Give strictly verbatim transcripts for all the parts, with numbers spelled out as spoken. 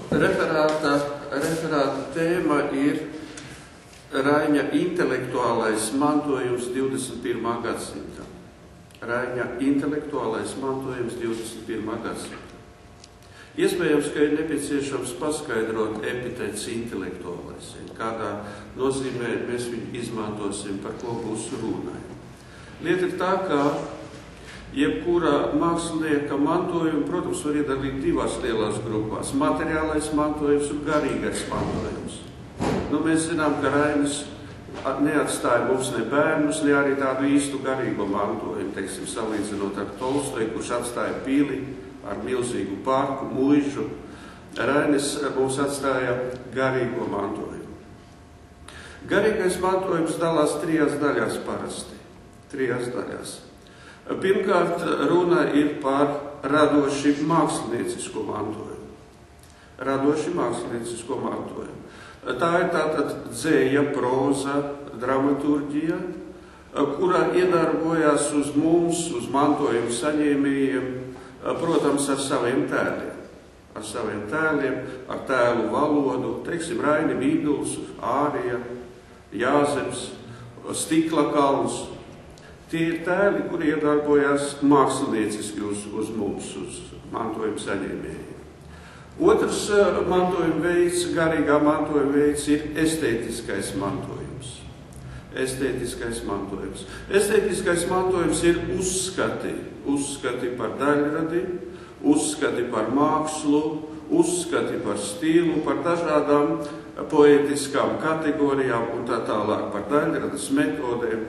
Referāta, referāta tēma ir Raiņa intelektuālais mantojums divdesmit pirmā gadsimtā. Raiņa intelektuālais mantojums divdesmit pirmā gadsimtā. Iespējams, ka ir nepieciešams paskaidrot epitēts intelektuālais, kādā nozīmē mēs viņu izmantosim, par ko būs runājumi. Lieta ir tā, ka jebkura mākslinieka mantojuma, protams, var iedalīt divās lielās grupās – materiālais mantojums un garīgais mantojums. Nu, mēs zinām, ka Rainis neatstāja mums ne bērnus, ne arī tādu īstu garīgo mantojumu, teiksim, salīdzinot ar Tolstoju, kurš atstāja pili ar milzīgu parku, muižu. Rainis mums atstāja garīgo mantojumu. Garīgais mantojums dalās trijās daļās parasti. Trijās daļās. Pirmkārt, runa ir par radoši māksliniecisko mantojumu. Radoši māksliniecisko mantojumu. Tā ir tātad dzēja, proza, dramaturģija, kura iedarbojās uz mums, uz mantojumu saņēmējiem, protams, ar saviem tēliem. Ar saviem tēliem, ar tēlu valodu, teiksim, Raini Vīduls, Ārija, Jāzems, Stikla kalns. Tie ir tēli, kuri iedarbojās mākslinieciski uz, uz mums, uz mantojumu saņēmējiem. Otrs mantojuma veids, garīgā mantojuma veids ir estētiskais mantojums. Estētiskais mantojums. Estētiskais mantojums ir uzskati. Uzskati par daļradi, uzskati par mākslu, uzskati par stilu, par dažādām poetiskām kategorijām un tā tālāk, par daļradas metodēm.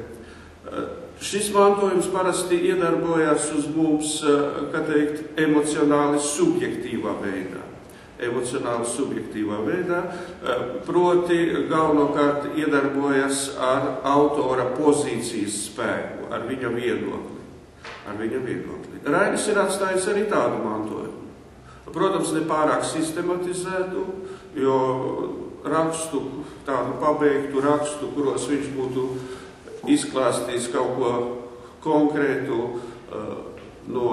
Šis mantojums parasti iedarbojās uz mums, kā teikt, emocionāli subjektīvā veidā. Emocionāli subjektīvā veidā, proti galvenokārt iedarbojas ar autora pozīcijas spēku, ar viņa viedokli. Ar viņa viedokli. Rainis ir atstājis arī tādu mantojumu. Protams, ne pārāk sistematizētu, jo rakstu, tādu pabeigtu rakstu, kuros viņš būtu izklāstījis kaut ko konkrētu uh, no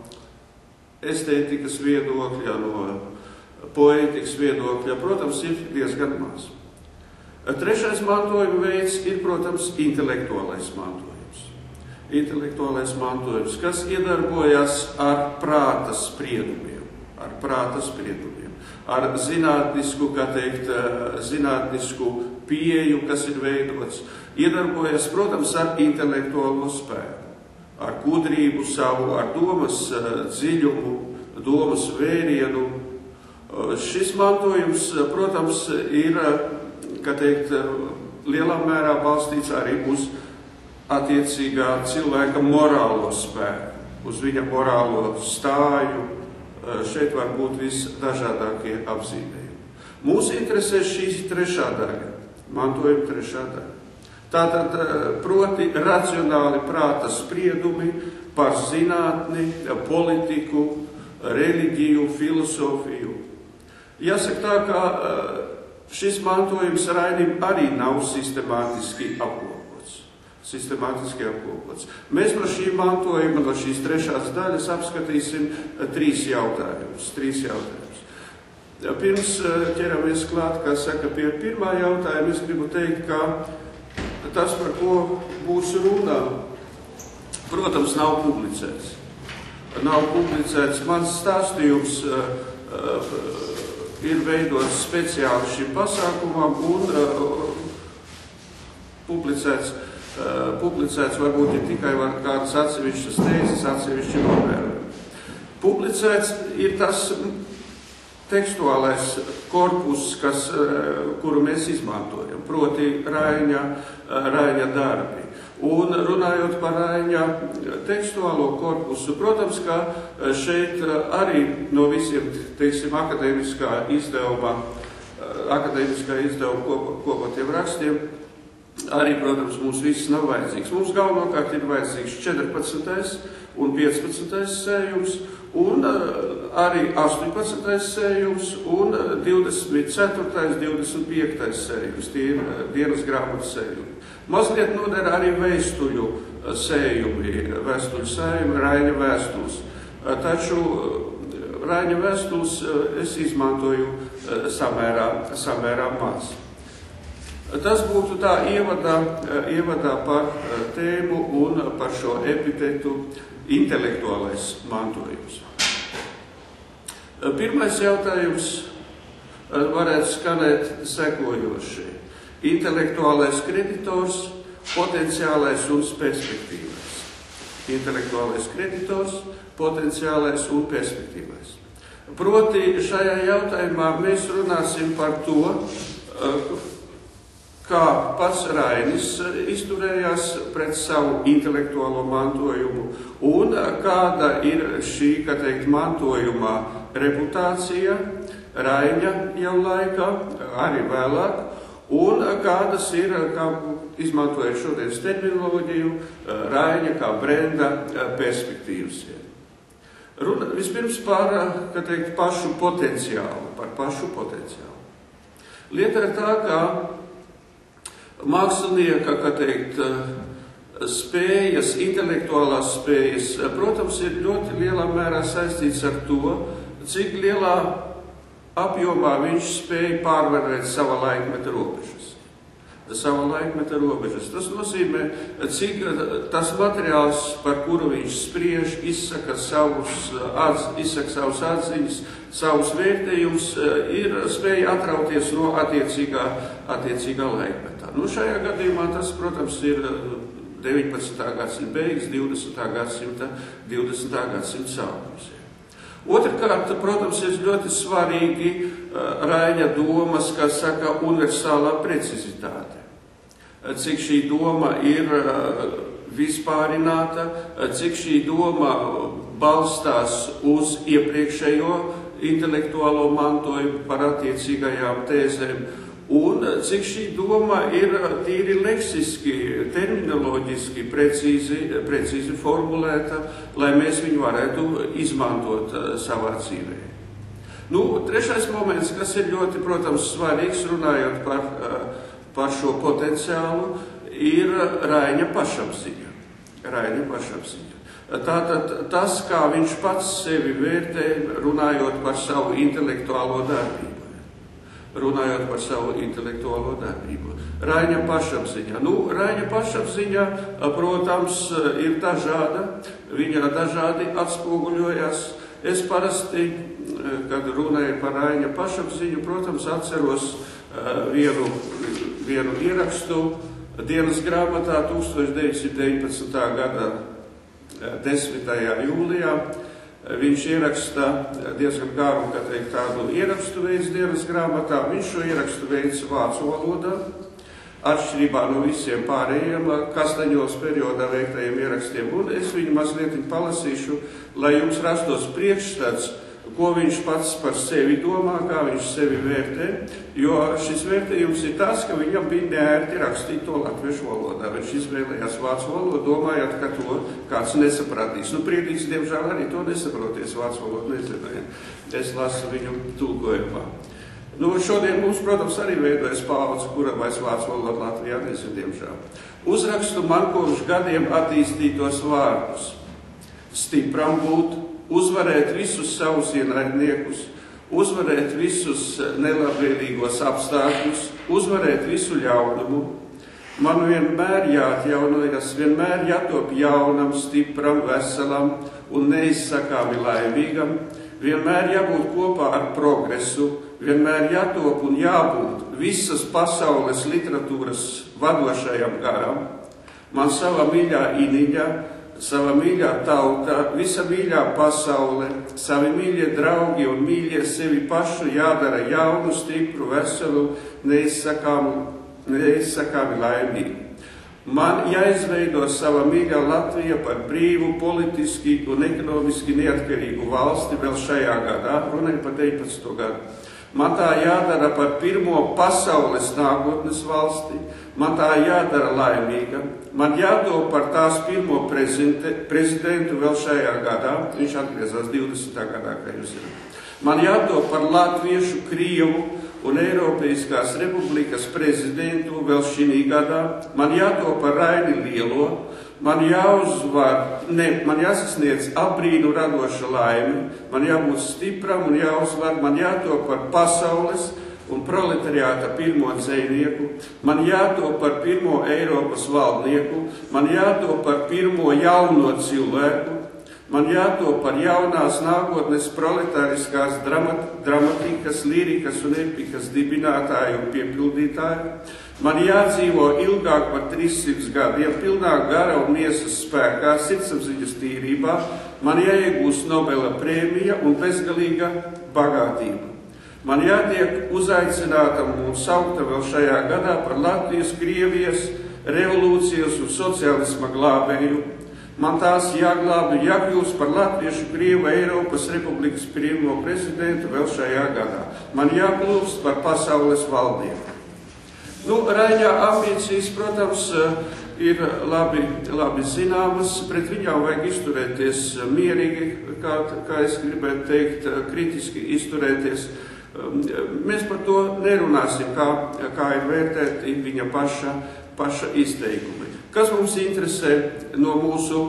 estētikas viedokļa, no poētikas viedokļa, protams, ir diezgan maz. Trešais mantojuma veids ir, protams, intelektuālais mantojums. Intelektuālais mantojums, kas iedarbojas ar prāta spriedumiem, ar prāta spriedumiem, ar zinātnisku, kā teikt, zinātnisku pieeju, kas ir veidots, iedarbojas, protams, ar intelektuālo spēku, ar gudrību savu, ar domas dziļumu, domas vērienu. Šis mantojums, protams, ir, kā teikt, lielā mērā balstīts arī uz attiecīgā cilvēka morālo spēku, uz viņa morālo stāju. Šeit var būt visdažādākie apzīmējumi. Mūs interesē šī trešā daļa, mantojuma trešā daļa. Tātad, proti, racionāli prāta spriedumi par zinātni, politiku, reliģiju, filosofiju. Jāsaka tā, ka šis mantojums Rainim arī nav sistemātiski apkopots. Sistemātiski apkopots. Mēs no šī mantojuma, no šīs trešās daļas apskatīsim trīs jautājumus. Trīs jautājumus. Pirms ķeramies klāt, kā saka, pie pirmā jautājuma, es gribu teikt, ka tas, par ko būs runā, protams, nav publicēts. Nav publicēts. Mans stāstījums uh, uh, ir veidots speciāli šim pasākumam un uh, publicēts, uh, publicēts varbūt ir tikai var kādas atsevišķas tēzes, atsevišķi novērojumi. Publicēts ir tas tekstuālais korpus, kas, kuru mēs izmantojam, proti Raiņa, Raiņa darbi. Un runājot par Raiņa tekstuālo korpusu, protams, ka šeit arī no visiem, teiksim, akadēmiskā izdevuma, akadēmiskā izdevuma kopotiem rakstiem, arī, protams, mums viss nav vajadzīgs. Mums galvenokārt ir vajadzīgs četrpadsmitais un piecpadsmitais sējums, un arī astoņpadsmitais sējums un divdesmit ceturtais, divdesmit piektais sējums, tie ir dienas grāmatas sējumi. Mazliet nodara arī vēstuļu sējumi, vēstuļu sējumi, Raiņa vēstules. Taču Raiņa vēstules es izmantoju samērā, samērā maz. Tas būtu tā ievadā, ievadā par tēmu un par šo epitetu intelektuālais mantojums. Pirmais jautājums varētu skanēt sekojoši. Intelektuālais kreditors, potenciālais un perspektīvais. Intelektuālais kreditors, potenciālais un perspektīvais. Proti šajā jautājumā mēs runāsim par to, kā pats Rainis izturējās pret savu intelektuālo mantojumu un kāda ir šī, kā teikt, mantojumā reputācija Raiņa jau laikā, arī vēlāk, un kādas ir, kā izmantojot šodienas terminoloģiju, Raiņa kā brenda perspektīvas. Runa vispirms par, kā teikt, pašu potenciālu, par pašu potenciālu. Lieta ir tā, ka mākslinieka, kā teikt, spējas, intelektuālās spējas, protams, ir ļoti lielā mērā saistīts ar to, cik lielā apjomā viņš spēja pārvarēt sava laikmeta robežas. Sava laikmeta robežas. Tas nozīmē, cik tas materiāls, par kuru viņš spriež, izsaka savus, atz, izsaka savus atziņas, savus vērtējumus, ir spēja atrauties no attiecīgā, attiecīgā laikmetā. Nu, šajā gadījumā tas, protams, ir deviņpadsmitā gadsimta beigas, divdesmitā gadsimta, divdesmitā gadsimta sākums. Otrkārt, protams, ir ļoti svarīgi Raiņa domas, kā saka, universālā precizitāte. Cik šī doma ir vispārināta, cik šī doma balstās uz iepriekšējo intelektuālo mantojumu par attiecīgajām tēzēm, un cik šī doma ir tīri leksiski, terminoloģiski precīzi, precīzi formulēta, lai mēs viņu varētu izmantot savā dzīvē. Nu, trešais moments, kas ir ļoti, protams, svarīgs, runājot par, par šo potenciālu, ir Raiņa pašapziņa. Raiņa pašapziņa. Tātad tas, kā viņš pats sevi vērtē, runājot par savu intelektuālo darbību. Runājot par savu intelektuālo darbību. Raiņa pašapziņa. Nu, Raiņa pašapziņa, protams, ir dažāda, viņa dažādi atspoguļojas. Es parasti, kad runāju par Raiņa pašapziņu, protams, atceros vienu, vienu ierakstu dienas grāmatā tūkstoš deviņsimt deviņpadsmitā gada desmitajā jūlijā. Viņš ieraksta diezgan garu, kā teikt, tādu ierakstu veids dienas grāmatā. Viņš šo ierakstu veids vācu valodā, atšķirībā no visiem pārējiem kastaņos periodā veiktajiem ierakstiem. Un es viņu mazliet palasīšu, lai jums rastos priekšstats, ko viņš pats par sevi domā, kā viņš sevi vērtē, jo šis vērtējums ir tas, ka viņam bija neērti rakstīt to latviešu valodā. Viņš izvēlējās vācu valodu, domājot, ka to kāds nesapratīs. Nu, Priedīgs, diemžēl, arī to nesaproties, vācu valodu nezināja. Es lasu viņu tulkojumā. Nu, šodien mums, protams, arī veidojas paudze, kura vairs vācu valodu Latvijā nezina, diemžēl. Uzrakstu man kopš gadiem attīstītos vārdus. Stipram būt, uzvarēt visus savus ienaidniekus, uzvarēt visus nelabvēlīgos apstākļus, uzvarēt visu ļaunumu. Man vienmēr jāatjaunojas, vienmēr jātop jaunam, stipram, veselam un neizsakāmi laimīgam, vienmēr jābūt kopā ar progresu, vienmēr jātop un jābūt visas pasaules literatūras vadošajam garam. Man sava mīļā iniņa, sava mīļā tauta, visa mīļā pasaule, savi mīļie draugi un mīļie sevi pašu jādara jaunu, stipru, veselu, neizsakāmu, neizsakāmi laimīgu. Man jāizveido sava mīļā Latvija par brīvu, politiski un ekonomiski neatkarīgu valsti vēl šajā gadā, runāju par deviņpadsmito gadu. Man tā jādara par pirmo pasaules nākotnes valsti, man tā jādara laimīga, man jādod par tās pirmo prezidentu vēl šajā gadā, viņš atgriezās divdesmitā gadā, kā jūs zināt. Man jādod par latviešu, krievu un Eiropeiskās republikas prezidentu vēl šī gadā, man jādod par Raini Lielo, man jāuzvar, ne, man jāsasniedz apbrīnu radoša laime, man jābūt stipram un jāuzvar, man jātop par pasaules un proletariāta pirmo dzejnieku, man jātop par pirmo Eiropas valdnieku, man jātop par pirmo jauno cilvēku, man jātop par jaunās nākotnes proletāriskās dramat, dramatikas, lirikas un epikas dibinātāju un piepildītāju, man jādzīvo ilgāk par trīssimts gadiem, pilnā gara un miesas spēkā, sirdsapziņas tīrībā, man jāiegūst Nobela prēmija un bezgalīga bagātība. Man jātiek uzaicinātam un saukta vēl šajā gadā par Latvijas, Krievijas, revolūcijas un sociālisma glābēju. Man tās jāglābi, jākļūst par Latviešu Krievu Eiropas Republikas pirmo prezidentu vēl šajā gadā. Man jākļūst par pasaules valdnieku. Nu, Raņa ambīcijas, protams, ir labi, labi zināmas, pret viņām vajag izturēties mierīgi, kā, kā es gribētu teikt, kritiski izturēties. Mēs par to nerunāsim, kā, kā ir vērtēti viņa paša, paša izteikumi. Kas mums interesē no mūsu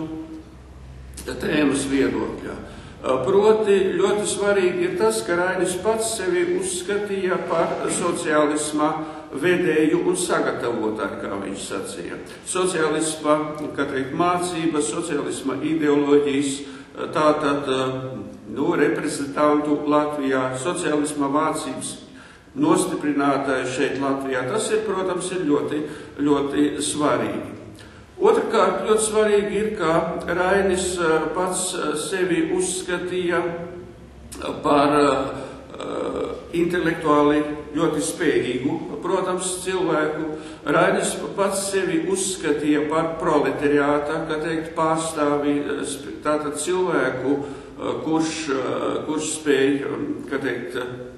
tēmas viedokļa? Proti, ļoti svarīgi ir tas, ka Rainis pats sevi uzskatīja par sociālisma vedēju un sagatavotāju, kā viņš sacīja. Sociālisma, kā teikt, mācība, sociālisma ideoloģijas, tātad, nu, reprezentantu Latvijā, sociālisma mācības nostiprinātāji šeit Latvijā. Tas ir, protams, ir ļoti, ļoti svarīgi. Otrkārt, ļoti svarīgi ir, ka Rainis pats sevi uzskatīja par uh, intelektuāli ļoti spējīgu, protams, cilvēku. Rainis pats sevi uzskatīja par proletariāta, kā teikt, pārstāvi, tātad cilvēku, kurš, kurš spēj, kā teikt,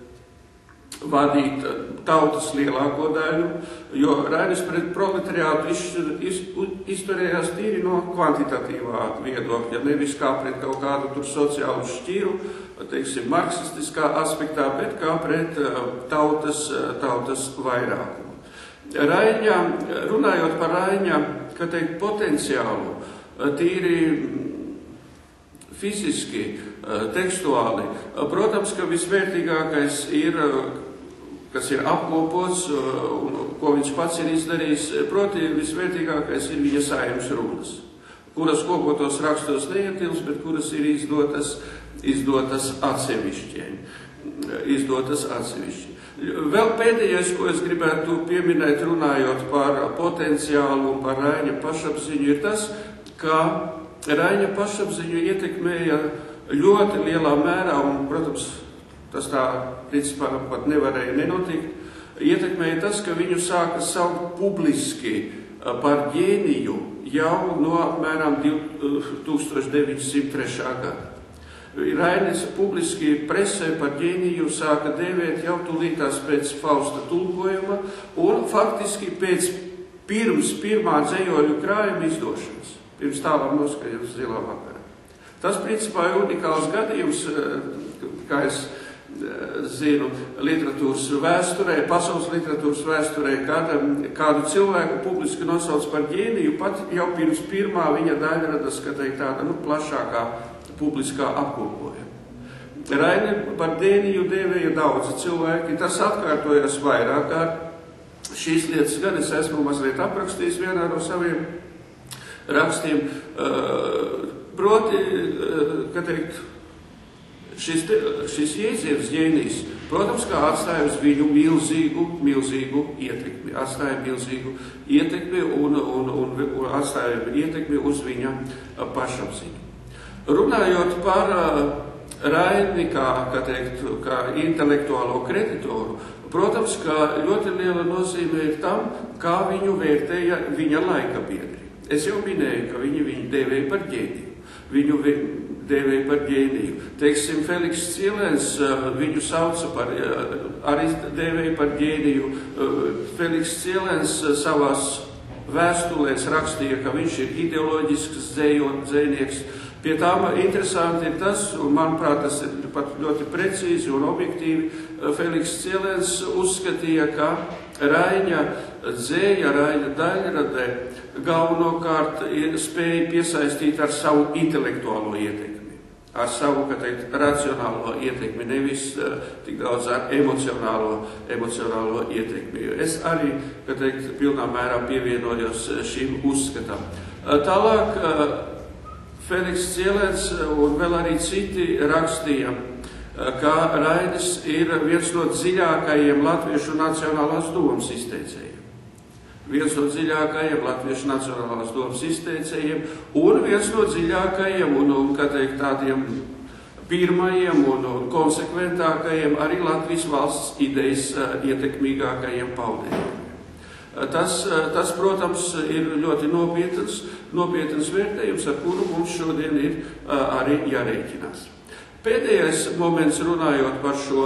vadīt tautas lielāko daļu, jo Rainis pret proletariātu izturējās tīri no kvantitatīvā viedokļa, nevis kā pret kaut kādu tur sociālu šķiru, teiksim, marksistiskā aspektā, bet kā pret tautas, tautas vairākumu. Raiņa, runājot par Raiņa, kā teikt, potenciālu, tīri fiziski, tekstuāli, protams, ka visvērtīgākais ir, kas ir apkopots, un ko viņš pats ir izdarījis, proti visvērtīgākais ir viņa Saeimas runas, kuras kopotos rakstos neietilps, bet kuras ir izdotas, izdotas atsevišķi. Izdotas atsevišķi. Vēl pēdējais, ko es gribētu pieminēt, runājot par potenciālu un par Raiņa pašapziņu, ir tas, ka Raiņa pašapziņu ietekmēja ļoti lielā mērā, un, protams, tas tā, principā, pat nevarēja nenotikt, ietekmēja tas, ka viņu sāka saukt publiski par ģēniju jau no apmēram tūkstoš deviņsimt trešā gada. Rainis publiski presē par ģēniju sāka dēvēt jau tūlītās pēc Fausta tulkojuma un faktiski pēc pirms pirmā dzējoļu krājuma izdošanas, pirms tālām noskaņas zilā vakarā. Tas, principā, ir unikāls gadījums, kā es zinu, literatūras vēsturē, pasaules literatūras vēsturē, kāda, kādu cilvēku publiski nosauc par ģēniju, pat jau pirms pirmā viņa daļradas, ka teikt tāda, nu, plašākā publiskā apkopojuma. Raini par ģēniju dēvēja daudzi cilvēki, tas atkārtojas vairāk kārt. Šīs lietas gan es esmu mazliet aprakstījis vienā no saviem rakstiem, proti, ka teikt, šis, šis jēdziens ģēnijs, protams, kā atstāja uz viņu milzīgu, milzīgu ietekmi, atstāja milzīgu ietekmi un, un, un, un atstāja ietekmi uz viņa pašapziņu. Runājot par Raini kā, kā, teikt, kā intelektuālo kreditoru, protams, ka ļoti liela nozīme ir tam, kā viņu vērtēja viņa laika biedri. Es jau minēju, ka viņi viņu dēvēja par ģēniju. Viņu dēvēja par ģēniju. Teiksim, Feliks Cielens viņu sauca par, arī dēvēja par ģēniju. Feliks Cielens savās vēstulēs rakstīja, ka viņš ir ideoloģisks dzējnieks. Pie tām interesanti ir tas, un manuprāt, tas ir pat ļoti precīzi un objektīvi, Feliks Cielēns uzskatīja, ka Raiņa dzēja, Raiņa daļradē galvenokārt spēja piesaistīt ar savu intelektuālo ietekmi, ar savu, kā teikt, racionālo ietekmi, nevis uh, tik daudz ar emocionālo, emocionālo ietekmi. Es arī, kā teikt, pilnā mērā pievienojos šim uzskatam. Uh, tālāk, uh, Feliks Cielēns un vēl arī citi rakstīja, ka Rainis ir viens no dziļākajiem latviešu nacionālās domas izteicējiem. Viens no dziļākajiem latviešu nacionālās domas izteicējiem un viens no dziļākajiem un, un kā teikt, tādiem pirmajiem un, un konsekventākajiem arī Latvijas valsts idejas ietekmīgākajiem paudējiem. Tas, tas, protams, ir ļoti nopietns, nopietns vērtējums, ar kuru mums šodien ir arī jārēķinās. Pēdējais moments runājot par šo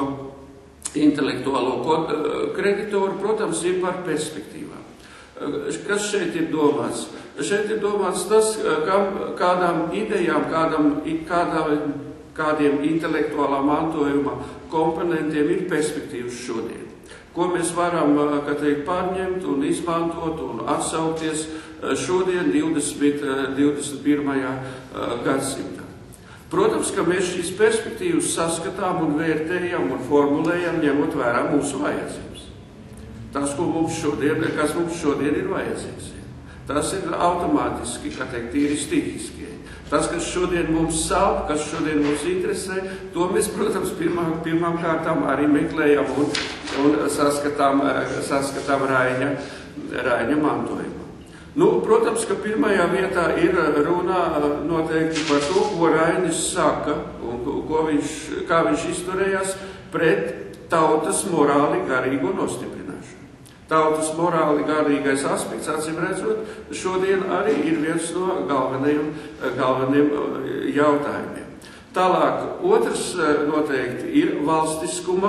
intelektuālo kreditoru, protams, ir par perspektīvām. Kas šeit ir domāts? Šeit ir domāts tas, kam, kādām idejām, kādam, kādām, kādiem intelektuālā mantojuma komponentiem ir perspektīvas šodien. Ko mēs varam, kā teikt, pārņemt un izmantot un atsaukties šodien divdesmit pirmajā gadsimtā. Protams, ka mēs šīs perspektīvas saskatām un vērtējam un formulējam, ņemot vērā mūsu vajadzības. Tas, ko mums šodien, kas mums šodien ir vajadzīgs. Tas ir automātiski, kā teikt, tīri stihiskie. Tas, kas šodien mums sāp, kas šodien mums interesē, to mēs, protams, pirmām, pirmām kārtām arī meklējam un, un saskatām, saskatām Raiņa, Raiņa mantojumā. Nu, protams, ka pirmajā vietā ir runā noteikti par to, ko Rainis saka un ko viņš, kā viņš izturējās pret tautas morāli garīgo nostiprināšanu. Tautas morāli garīgais aspekts, acīm redzot, šodien arī ir viens no galvenajiem, galvenajiem jautājumiem. Tālāk, otrs noteikti ir valstiskuma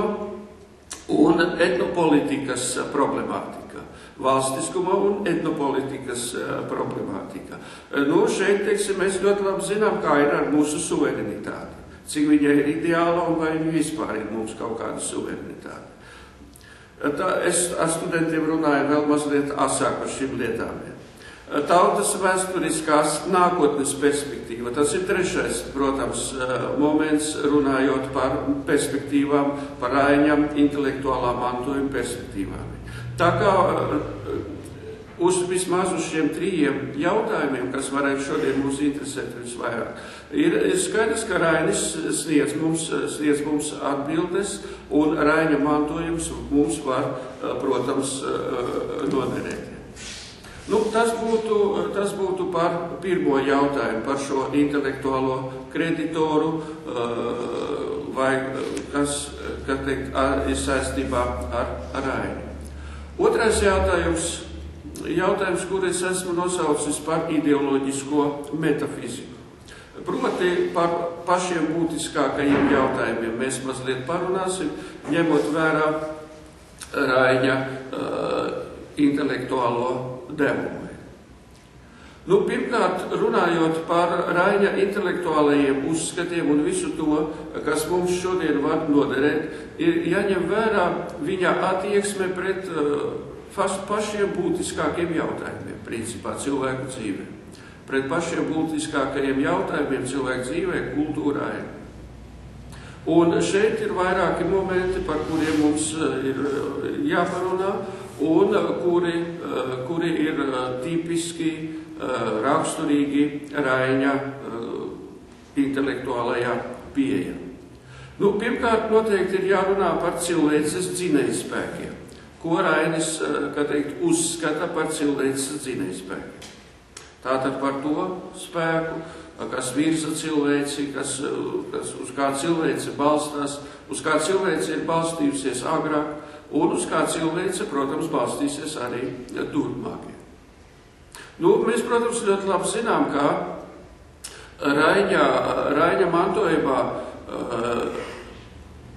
un etnopolitikas problemātika. Valstiskuma un etnopolitikas problemātika. Nu, šeit, teiksim, mēs ļoti labi zinām, kā ir ar mūsu suverenitāti. Cik viņa ir ideāla un vai viņa vispār ir mums kaut kāda suverenitāte. Tā, es ar studentiem runāju vēl mazliet asāk par šīm lietām. Tautas vēsturiskās nākotnes perspektīva. Tas ir trešais, protams, moments runājot par perspektīvām, par Raiņa intelektuālā mantojuma perspektīvām. Tā kā uz vismaz uz šiem trījiem jautājumiem, kas varētu šodien mūs interesēt visvairāk, ir skaidrs, ka Rainis sniedz mums, sniedz mums atbildes, un Raiņa mantojums mums var, protams, noderēt. Nu, tas būtu, tas būtu par pirmo jautājumu, par šo intelektuālo kreditoru, vai kas, kā teikt, ir saistībā ar, ar Raiņu. Otrais jautājums, jautājums, kur es esmu nosaucis par ideoloģisko metafiziku. Proti par pašiem būtiskākajiem jautājumiem mēs mazliet parunāsim, ņemot vērā Raiņa uh, intelektuālo devumu. Nu, pirmkārt, runājot par Raiņa intelektuālajiem uzskatiem un visu to, kas mums šodien var noderēt, ir jāņem vērā viņa attieksme pret uh, pašiem būtiskākiem jautājumiem, principā cilvēku dzīvē. Pret pašiem būtiskākajiem jautājumiem cilvēku dzīvē, kultūrā. Un šeit ir vairāki momenti, par kuriem mums ir jāparunā, un kuri, kuri ir tipiski raksturīgi Raiņa intelektuālajā pieejā. Nu, pirmkārt, noteikti ir jārunā par cilvēces dzinējspēkiem, ko Rainis, kā teikt, uzskata par cilvēces dzinējspēkiem. Tātad par to spēku, kas virza cilvēci, kas, kas uz kā cilvēce balstās, uz kā cilvēce ir balstījusies agrāk, un uz kā cilvēce, protams, balstīsies arī turpmāk. Nu, mēs, protams, ļoti labi zinām, ka Raiņa, Raiņa mantojumā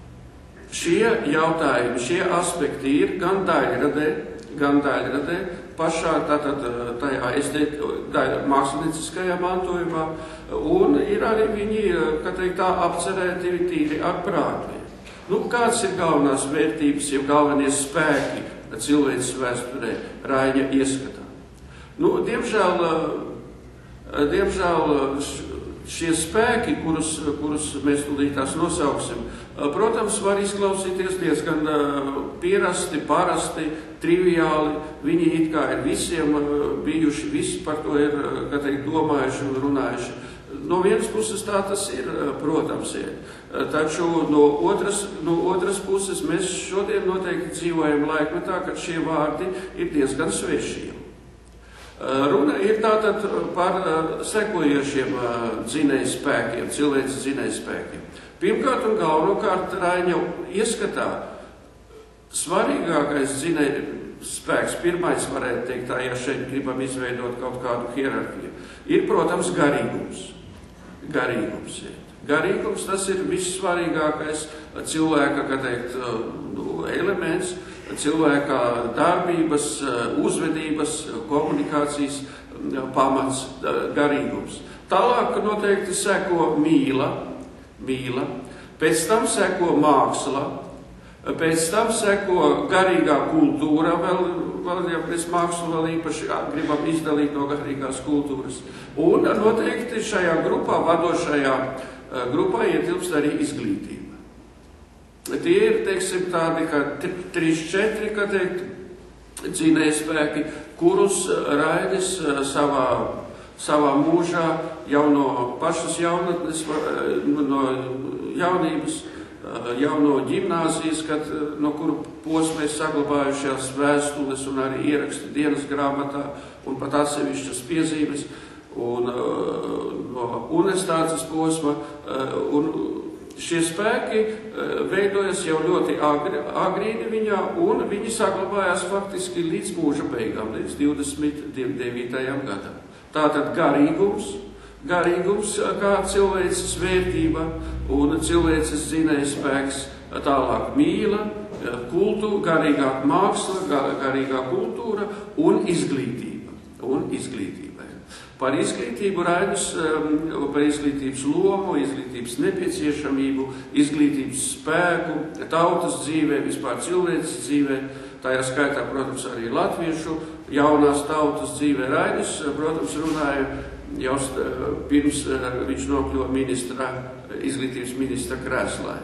šie jautājumi, šie aspekti ir gan daļradē, gan daļradē pašā tātad tajā estet, tajā mākslinieciskajā mantojumā, un ir arī viņi, kā teikt, tā apcerēti tīri ar prātu. Nu, kāds ir galvenās vērtības, ja galvenie spēki cilvēces vēsturē Raiņa ieskatā? Nu, diemžēl, diemžēl šie spēki, kurus, kurus mēs tūlīt tās nosauksim, protams, var izklausīties diezgan pierasti, parasti, triviāli. Viņi it kā ir visiem bijuši, visi par to ir, kā teikt, domājuši un runājuši. No vienas puses tā tas ir, protams, ir. Taču no otras, no otras puses mēs šodien noteikti dzīvojam laikmetā, kad šie vārdi ir diezgan svešiem. Runa ir tātad par sekojošiem dzinējspēkiem, cilvēces dzinējspēkiem. Pirmkārt un galvenokārt Raiņa ieskatā svarīgākais dzinējspēks, pirmais varētu teikt tā, ja šeit gribam izveidot kaut kādu hierarhiju, ir, protams, garīgums. Garīgums, ja. Garīgums tas ir vissvarīgākais cilvēka, kā teikt, elements, cilvēka darbības, uzvedības, komunikācijas pamats, garīgums. Tālāk noteikti seko mīla, mīla, pēc tam seko māksla, pēc tam seko garīgā kultūra, vēl, vēl ja mēs mākslu vēl īpaši gribam izdalīt no garīgās kultūras. Un noteikti šajā grupā, vadošajā grupā ietilpst arī izglītība. Tie ir, teiksim, tādi, kā trīs, četri, kā teikt, dzinējspēki, kurus Rainis savā, savā mūžā jau no pašas jaunatnes, no jaunības, jau no ģimnāzijas, kad, no kuru posma ir saglabājušās vēstules un arī ieraksti dienas grāmatā un pat atsevišķas piezīmes, un no universitātes posma, un šie spēki veidojas jau ļoti agri, agrīni viņā, un viņi saglabājās faktiski līdz mūža beigām, līdz divdesmit devītajam gadam. Tātad garīgums, garīgums kā cilvēces vērtība un cilvēces dzinējspēks, tālāk mīla, kultūra, garīgā māksla, garīgā kultūra un izglītība. Un izglītība. Par izglītību Rainis, par izglītības lomu, izglītības nepieciešamību, izglītības spēku, tautas dzīvē, vispār cilvēces dzīvē, tajā skaitā, protams, arī latviešu jaunās tautas dzīvē. Rainis, protams, runāja jau pirms viņš nokļuva ministra, izglītības ministra krēslā.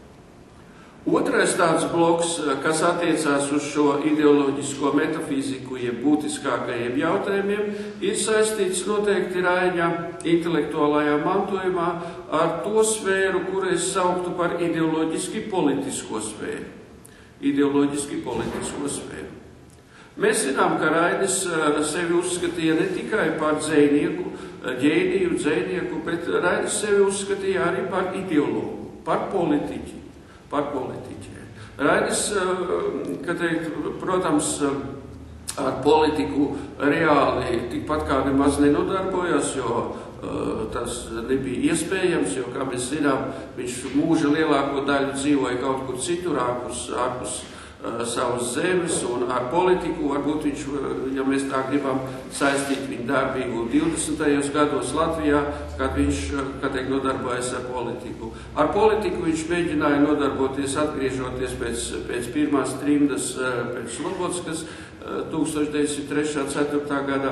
Otrais tāds bloks, kas attiecās uz šo ideoloģisko metafiziku, jeb būtiskākajiem jautājumiem, ir saistīts noteikti Raiņa intelektuālajā mantojumā ar to sfēru, kuru es sauktu par ideoloģiski politisko sfēru. Ideoloģiski politisko sfēru. Mēs zinām, ka Rainis sevi uzskatīja ne tikai par dzejnieku, ģēniju, dzejnieku, bet Rainis sevi uzskatīja arī par ideologu, par politiķi. Par politiķiem. Rainis, ka teikt, protams, ar politiku reāli tikpat kā nemaz nenodarbojās, jo tas nebija iespējams, jo, kā mēs zinām, viņš mūža lielāko daļu dzīvoja kaut kur citur, ārpus, ārpus savas zemes, un ar politiku varbūt viņš, ja mēs tā gribam saistīt viņu darbību divdesmitajos gados Latvijā, kad viņš, kā teikt, nodarbojas ar politiku. Ar politiku viņš mēģināja nodarboties, atgriežoties pēc, pēc pirmās trimdas, pēc Slobodskas, tūkstoš deviņsimt trešā ceturtā gadā.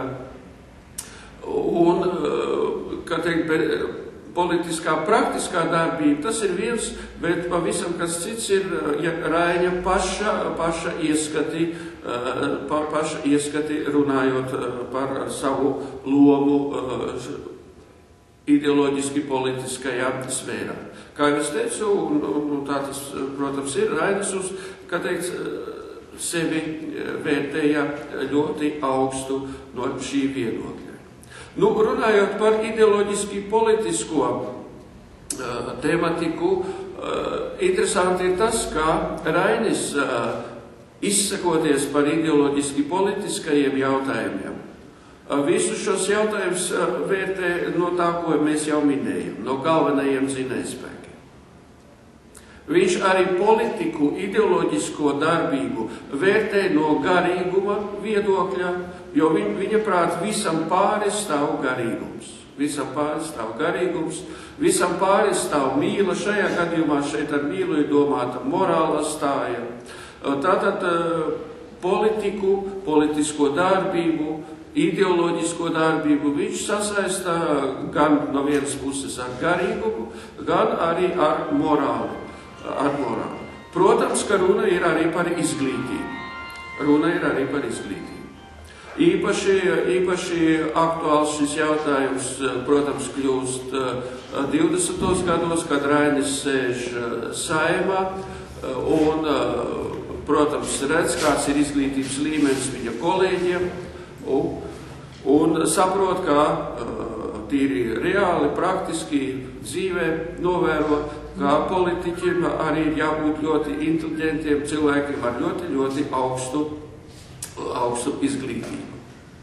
Un, kā teikt, politiskā, praktiskā darbība, tas ir viens, bet pavisam kas cits ir ja, Raiņa paša, paša, ieskati, pa, paša ieskati runājot par savu lomu ideoloģiski politiskajā sfērā. Kā jau es teicu, un, un tā tas, protams, ir, Rainis uz, kā teikt, sevi vērtēja ļoti augstu no šī viedokļa. Nu, runājot par ideoloģiski politisko uh, tematiku, uh, interesanti ir tas, ka Rainis, uh, izsakoties par ideoloģiski politiskajiem jautājumiem, uh, visus šos jautājumus uh, vērtē no tā, ko mēs jau minējam, no galvenajiem dzinējspēkiem. Viņš arī politiku, ideoloģisko darbību vērtē no garīguma viedokļa, jo viņ, viņa prāt visam pāri stāv garīgums. Visam pāri stāv garīgums, visam pāri stāv mīla. Šajā gadījumā šeit ar mīlu ir domāta morāla stāja. Tātad politiku, politisko darbību, ideoloģisko darbību viņš sasaista gan no vienas puses ar garīgumu, gan arī ar morāli. Ar morāli. Protams, ka runa ir arī par izglītību. Runa ir arī par izglītību. Īpaši, īpaši aktuāls šis jautājums, protams, kļūst divdesmitos gados, kad Rainis sēž Saeimā un, protams, redz, kāds ir izglītības līmenis viņa kolēģiem un, un saprot, ka tīri reāli, praktiski dzīvē novēro, kā politiķiem arī ir jābūt ļoti inteliģentiem cilvēkiem ar ļoti, ļoti augstu, augstu izglītību.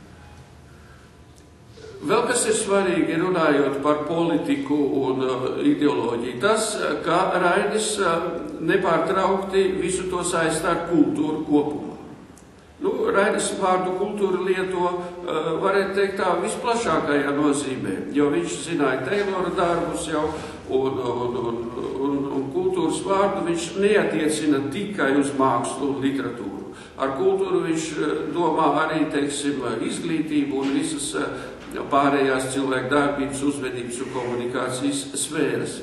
Vēl kas ir svarīgi, runājot par politiku un ideoloģiju, tas, ka Rainis nepārtraukti visu to saistā ar kultūru kopumā. Nu, Rainis vārdu kultūru lieto, varētu teikt tā, visplašākajā nozīmē, jo viņš zināja Teilora darbus jau, un, un, un, un, un kultūras vārdu viņš neatiecina tikai uz mākslu un literatūru. Ar kultūru viņš domā arī, teiksim, izglītību un visas pārējās cilvēku darbības, uzvedības un komunikācijas sfēras.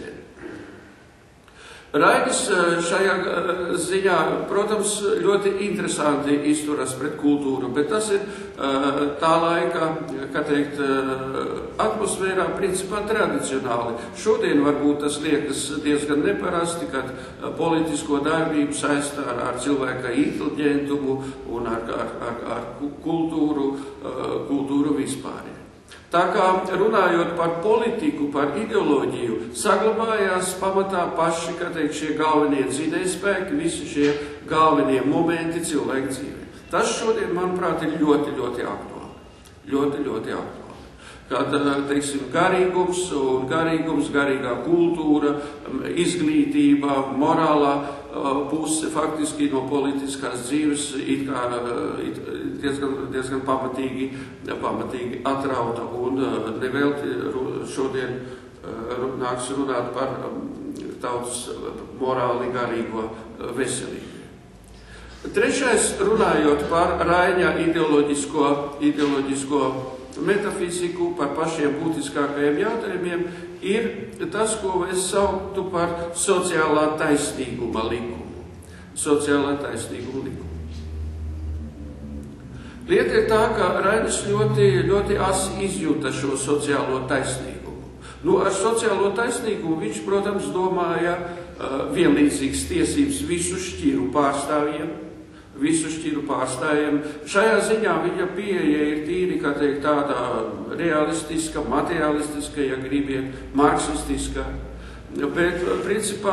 Rainis šajā ziņā, protams, ļoti interesanti izturas pret kultūru, bet tas ir tā laika, kā teikt, atmosfērā principā tradicionāli. Šodien varbūt tas liekas diezgan neparasti, kad politisko darbību saistā ar, ar cilvēka inteliģentumu un ar, ar, ar, ar kultūru, kultūru vispār. Tā kā runājot par politiku, par ideoloģiju, saglabājās pamatā paši, kā teikt, šie galvenie dzinējspēki, visi šie galvenie momenti cilvēku dzīvē. Tas šodien, manuprāt, ir ļoti, ļoti aktuāli. Ļoti, ļoti aktuāli. Kad, teiksim, garīgums un garīgums, garīgā kultūra, izglītība, morālā puse faktiski no politiskās dzīves it kā it, diezgan, diezgan pamatīgi, pamatīgi atrauta un nevelti šodien nāks runāt par tautas morāli garīgo veselību. Trešais, runājot par Raiņa ideoloģisko, ideoloģisko metafiziku, par pašiem būtiskākajiem jautājumiem, ir tas, ko es sauktu par sociālā taisnīguma likumu. Sociālā taisnīguma likumu. Lieta ir tā, ka Rainis ļoti, ļoti asi izjūta šo sociālo taisnīgumu. Nu, ar sociālo taisnīgumu viņš, protams, domāja uh, vienlīdzīgas tiesības visu šķiru pārstāvjiem, visu šķiru pārstāvjiem. Šajā ziņā viņa pieeja ir tīri, kā teikt, tāda realistiska, materialistiska, ja gribiet, marksistiska. Bet, principā,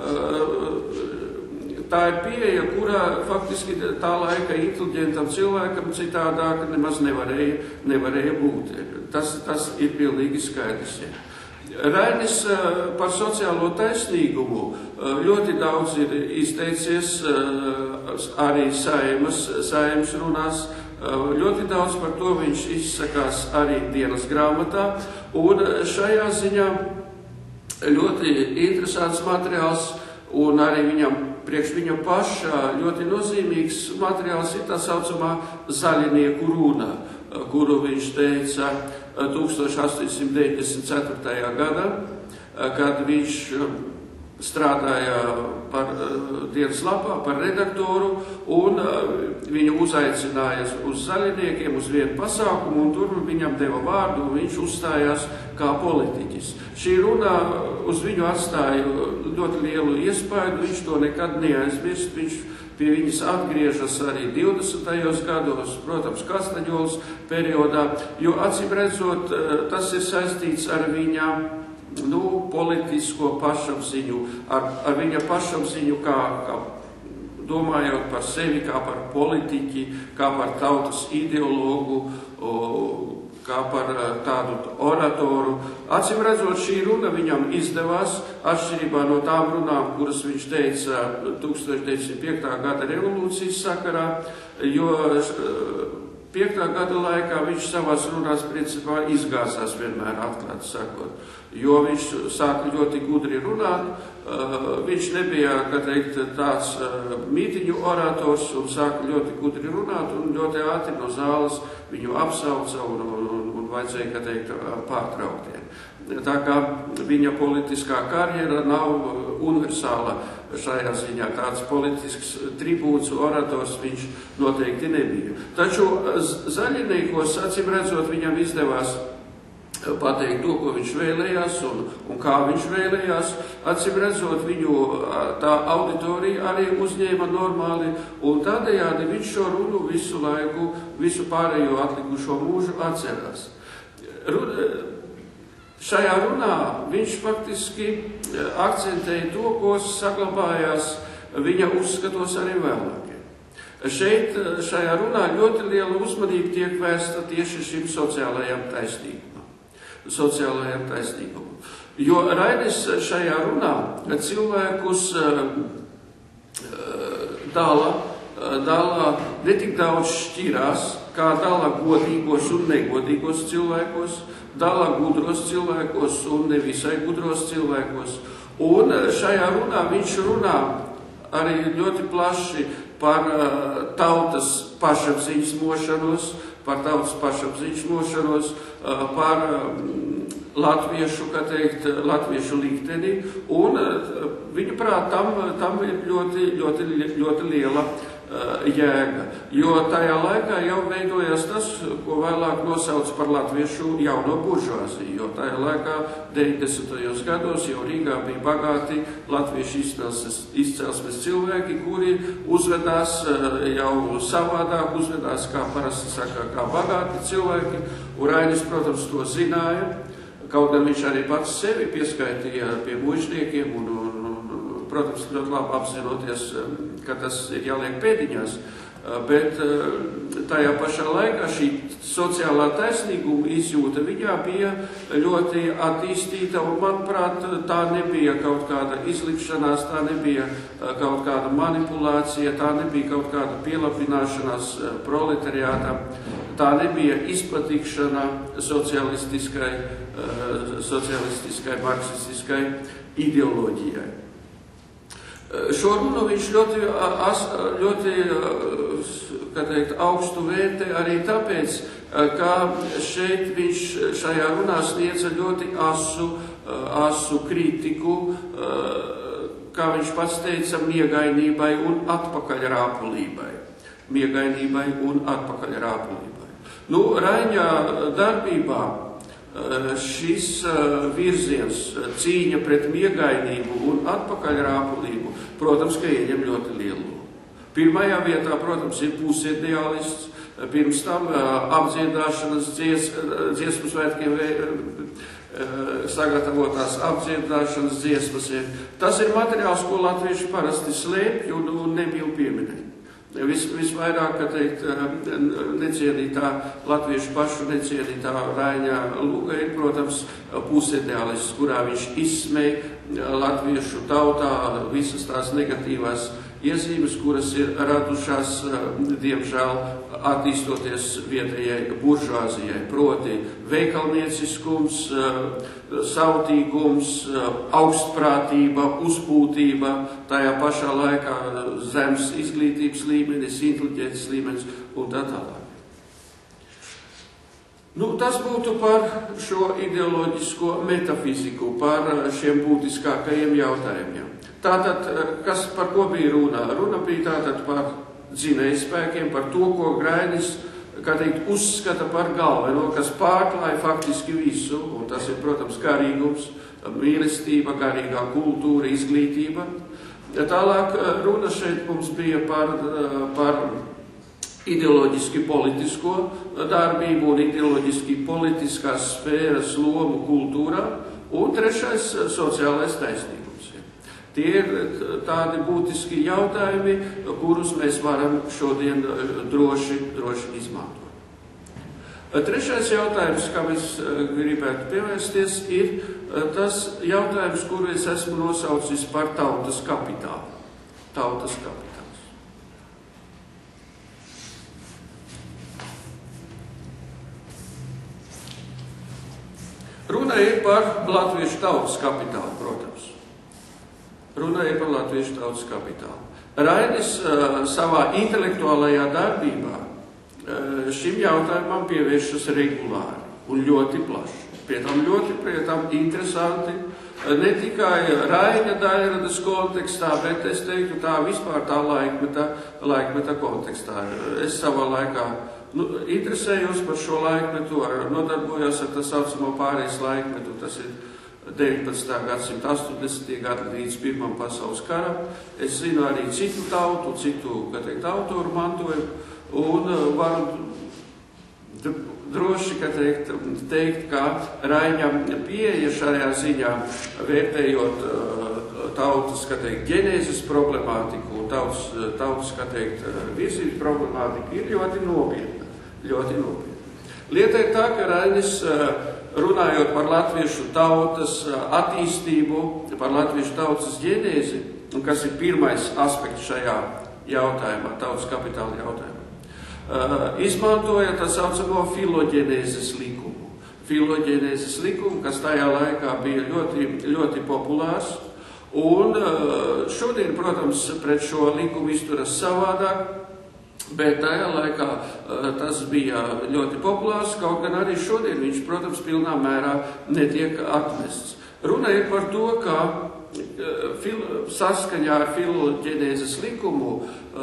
tā ir pieeja, kurā faktiski tā laika inteliģentam cilvēkam citādāk nemaz nevarēja, nevarēja būt. Tas, tas ir pilnīgi skaidrs. Ja. Rainis par sociālo taisnīgumu ļoti daudz ir izteicies arī Saeimas, Saeimas runās. Ļoti daudz par to viņš izsakās arī dienas grāmatā. Un šajā ziņā ļoti interesants materiāls un arī viņam, priekš viņa paša ļoti nozīmīgs materiāls ir tā saucamā zaļinieku runa, kuru viņš teica tūkstoš astoņsimt deviņdesmit ceturtajā gadā, kad viņš strādāja par dienas lapā, par redaktoru, un viņu uzaicināja uz zaļiniekiem, uz vienu pasākumu, un tur viņam deva vārdu, un viņš uzstājās kā politiķis. Šī runa uz viņu atstāja ļoti lielu iespaidu, viņš to nekad neaizmirst, viņš pie viņas atgriežas arī divdesmitajos gados, protams, Kastaņolas periodā, jo acīm redzot, tas ir saistīts ar viņa nu, politisko pašapziņu, ar, ar viņa pašapziņu, kā, kā domājot par sevi, kā par politiķi, kā par tautas ideologu, o, kā par tādu oratoru. Acīm redzot, šī runa viņam izdevās, atšķirībā no tām runām, kuras viņš teica tūkstoš deviņsimt piektā gada revolūcijas sakarā, jo piektā gada laikā viņš savās runās principā izgāzās vienmēr, atklāti sakot, jo viņš sāka ļoti gudri runāt, viņš nebija, kā teikt, tāds mītiņu orators un sāka ļoti gudri runāt un ļoti ātri no zāles viņu apsauca un, un, un vajadzēja, kā teikt, pārtraukties. Tā kā viņa politiskā karjera nav universāla šajā ziņā, tāds politisks tribūns, orators viņš noteikti nebija. Taču zaļiniekos, acīm redzot, viņam izdevās pateikt to, ko viņš vēlējās un, un kā viņš vēlējās. Acīm redzot, viņu tā auditorija arī uzņēma normāli, un tādējādi viņš šo runu visu laiku, visu pārējo atlikušo mūžu atcerās. Runa, šajā runā viņš faktiski akcentēja to, ko saglabājās viņa uzskatos arī vēlākie. Šeit, šajā runā ļoti liela uzmanība tiek vērsta tieši šim sociālajam taisnīgumam. sociālajam taisnīgumam. Jo Rainis šajā runā cilvēkus dala, dala ne tik daudz šķirās, kā dala godīgos un negodīgos cilvēkos, dala gudros cilvēkos un nevisai gudros cilvēkos. Un šajā runā viņš runā arī ļoti plaši par tautas pašapziņas mošanos, par tautas pašapziņas mošanos, par latviešu, kā teikt, latviešu likteni, un viņa prāt tam, tam ir ļoti, ļoti, ļoti liela jēga. Jo tajā laikā jau veidojās tas, ko vēlāk nosauc par latviešu jauno buržuāziju, jo tajā laikā deviņdesmitajos gados jau Rīgā bija bagāti latviešu izcelsmes cilvēki, kuri uzvedās jau savādāk, uzvedās, kā parasti saka, kā bagāti cilvēki, un Rainis, protams, to zināja, kaut gan viņš arī pats sevi pieskaitīja pie muižniekiem un, un protams, ļoti labi apzinoties, ka tas ir jāliek pēdiņās, bet tajā pašā laikā šī sociālā taisnīguma izjūta viņā bija ļoti attīstīta, un, manuprāt, tā nebija kaut kāda izlikšanās, tā nebija kaut kāda manipulācija, tā nebija kaut kāda pielapināšanās proletariātam, tā nebija izpatikšana socialistiskai, socialistiskai, marksistiskai ideoloģijai. Šo runu viņš ļoti, ļoti kā teikt, augstu vērtē arī tāpēc, ka šeit viņš šajā runā sniedza ļoti asu, asu kritiku, kā viņš pats teica, miegainībai un atpakaļrāpulībai. Miegainībai un atpakaļrāpulībai. Nu, Raiņa darbībā šis virziens, cīņa pret miegainību un atpakaļrāpulību, protams, ka ieņem ļoti lielu. Pirmajā vietā, protams, ir pusideālists, pirms tam apdziedāšanas dzies, dziesmu svētkiem sagatavotās apdziedāšanas dziesmas. Tas ir materiāls, ko latvieši parasti slēpj un, un nemīl pieminēt. Vis, visvairāk, ka teikt, necienītā, latviešu pašu necienītā Raiņa Luga ir, protams, pusideālists, kurā viņš izsmej latviešu tautā visas tās negatīvās iezīmes, kuras ir radušās, diemžēl, attīstoties vietējai buržuāzijai, proti veikalnieciskums, sautīgums, augstprātība, uzpūtība, tajā pašā laikā zemes izglītības līmenis, inteliģences līmenis un tā tālāk. Nu, tas būtu par šo ideoloģisko metafiziku, par šiem būtiskākajiem jautājumiem. Tātad, kas par ko bija runa? Runa bija tātad par dzinējspēkiem, par to, ko Rainis, kā teikt, uzskata par galveno, kas pārklāja faktiski visu, un tas ir, protams, garīgums, mīlestība, garīgā kultūra, izglītība. Tālāk runa šeit mums bija par, par ideoloģiski politisko darbību un ideoloģiski politiskās sfēras lomu kultūrā, un trešais sociālais taisnīgums. Tie ir tādi būtiski jautājumi, kurus mēs varam šodien droši, droši izmantot. Trešais jautājums, kam es gribētu pievērsties, ir tas jautājums, kuru es esmu nosaucis par tautas kapitālu. Tautas kapitāls. Runa ir par latviešu tautas kapitālu, protams. Runa ir par latviešu tautas kapitālu. Rainis uh, savā intelektuālajā darbībā uh, šim jautājumam pievēršas regulāri un ļoti plaši. Pie tam ļoti, pie tam interesanti, uh, ne tikai Raina daļradas kontekstā, bet es teiktu tā vispār tā laikmeta, laikmeta kontekstā. Es savā laikā nu, interesējos par šo laikmetu, ar, nodarbojos ar tā saucamo pārējais laikmetu, tas ir deviņpadsmitā gadsimta astoņdesmitie gadi līdz Pirmam pasaules karam. Es zinu arī citu tautu, citu, kā teikt, autoru mantojumu, un varu droši, kā teikt, teikt, ka Raina pieeja šajā ziņā, vērtējot tautas, kā teikt, ģenēzes problemātiku, tautas, tautas, kā teikt, virzības problemātiku, ir ļoti nopietna, ļoti nopietna. Lieta ir tā, ka Rainis, runājot par latviešu tautas attīstību, par latviešu tautas ģenēzi, un kas ir pirmais aspekts šajā jautājumā, tautas kapitāla jautājumā, izmantoja tā saucamo filoģenēzes likumu. Filoģenēzes likumu, kas tajā laikā bija ļoti, ļoti populārs, un šodien, protams, pret šo likumu izturas savādāk, bet tajā laikā tas bija ļoti populārs, kaut gan arī šodien viņš, protams, pilnā mērā netiek atmests. Runa ir par to, ka saskaņā ar filoģenēzes likumu,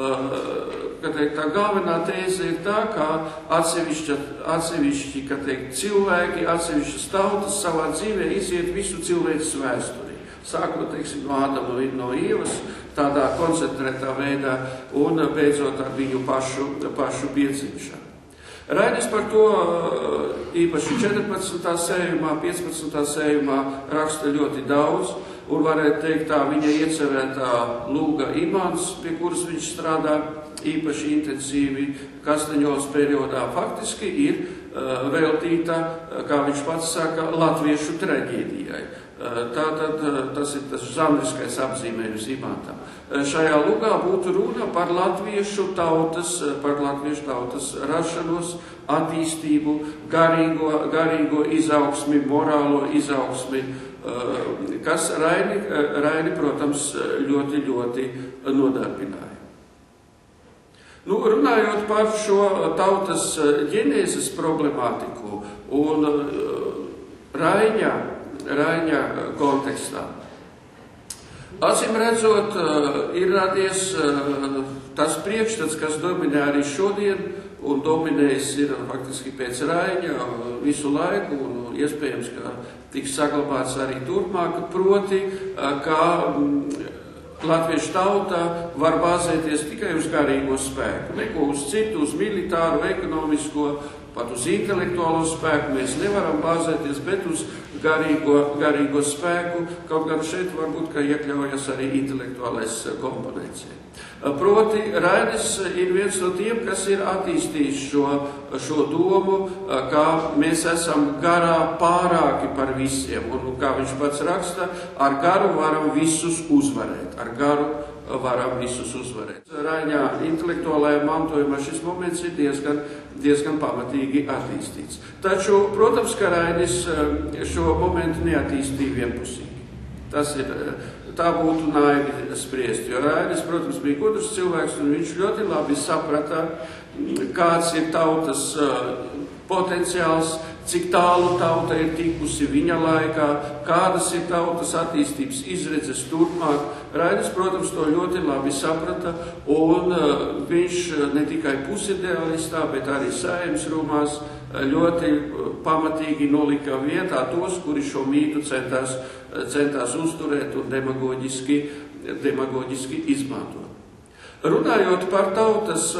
ka teikt, tā galvenā tēze ir tā, ka atsevišķi, atsevišķi ka teikt, cilvēki, atsevišķas tautas savā dzīvē iziet visu cilvēces vēsturi. Sākot, teiksim, no Ādama un no Ievas, tādā koncentrētā veidā, un beidzot ar viņu pašu, pašu piedzimšanu. Rainis par to īpaši četrpadsmitā sējumā, piecpadsmitā sējumā raksta ļoti daudz, un varētu teikt tā viņa iecerētā Lūga imants, pie kuras viņš strādā īpaši intensīvi Kastaņos periodā, faktiski ir uh, veltīta, kā viņš pats saka, latviešu traģēdijai. Tātad tas ir tas žanriskais apzīmējums imantam. Šajā lugā būtu runa par latviešu tautas, par latviešu tautas rašanos, attīstību, garīgo, garīgo izaugsmi, morālo izaugsmi, kas Raini, Raini, protams, ļoti, ļoti nodarbināja. Nu, runājot par šo tautas ģenēzes problemātiku un Raina, Raina kontekstā. Acīm redzot, ir radies tas priekšstats, kas dominē arī šodien, un dominējis ir faktiski pēc Raina visu laiku, un iespējams, ka tiks saglabāts arī turpmāk, proti, ka latviešu tauta var bāzēties tikai uz garīgo spēku, neko uz citu, uz militāru, ekonomisko, pat uz intelektuālo spēku mēs nevaram bāzēties, bet uz garīgo, garīgo spēku, kaut gan šeit varbūt, ka iekļaujas arī intelektuālais komponents. Proti, Rainis ir viens no tiem, kas ir attīstījis šo, šo domu, ka mēs esam garā pārāki par visiem, un kā viņš pats raksta, ar garu varam visus uzvarēt, ar garu varam visus uzvarēt. Raina intelektuālajā mantojumā šis moments ir diezgan, diezgan pamatīgi attīstīts. Taču, protams, ka Rainis šo momentu neattīstīja vienpusīgi. Tas ir, tā būtu naivi spriest, jo Rainis, protams, bija gudrs cilvēks, un viņš ļoti labi saprata, kāds ir tautas potenciāls, cik tālu tauta ir tikusi viņa laikā, kādas ir tautas attīstības izredzes turpmāk. Rainis, protams, to ļoti labi saprata, un viņš ne tikai pusidealistā, bet arī Saeimas rūmās ļoti pamatīgi nolika vietā tos, kuri šo mītu centās, centās uzturēt un demagoģiski, demagoģiski izmantot. Runājot par tautas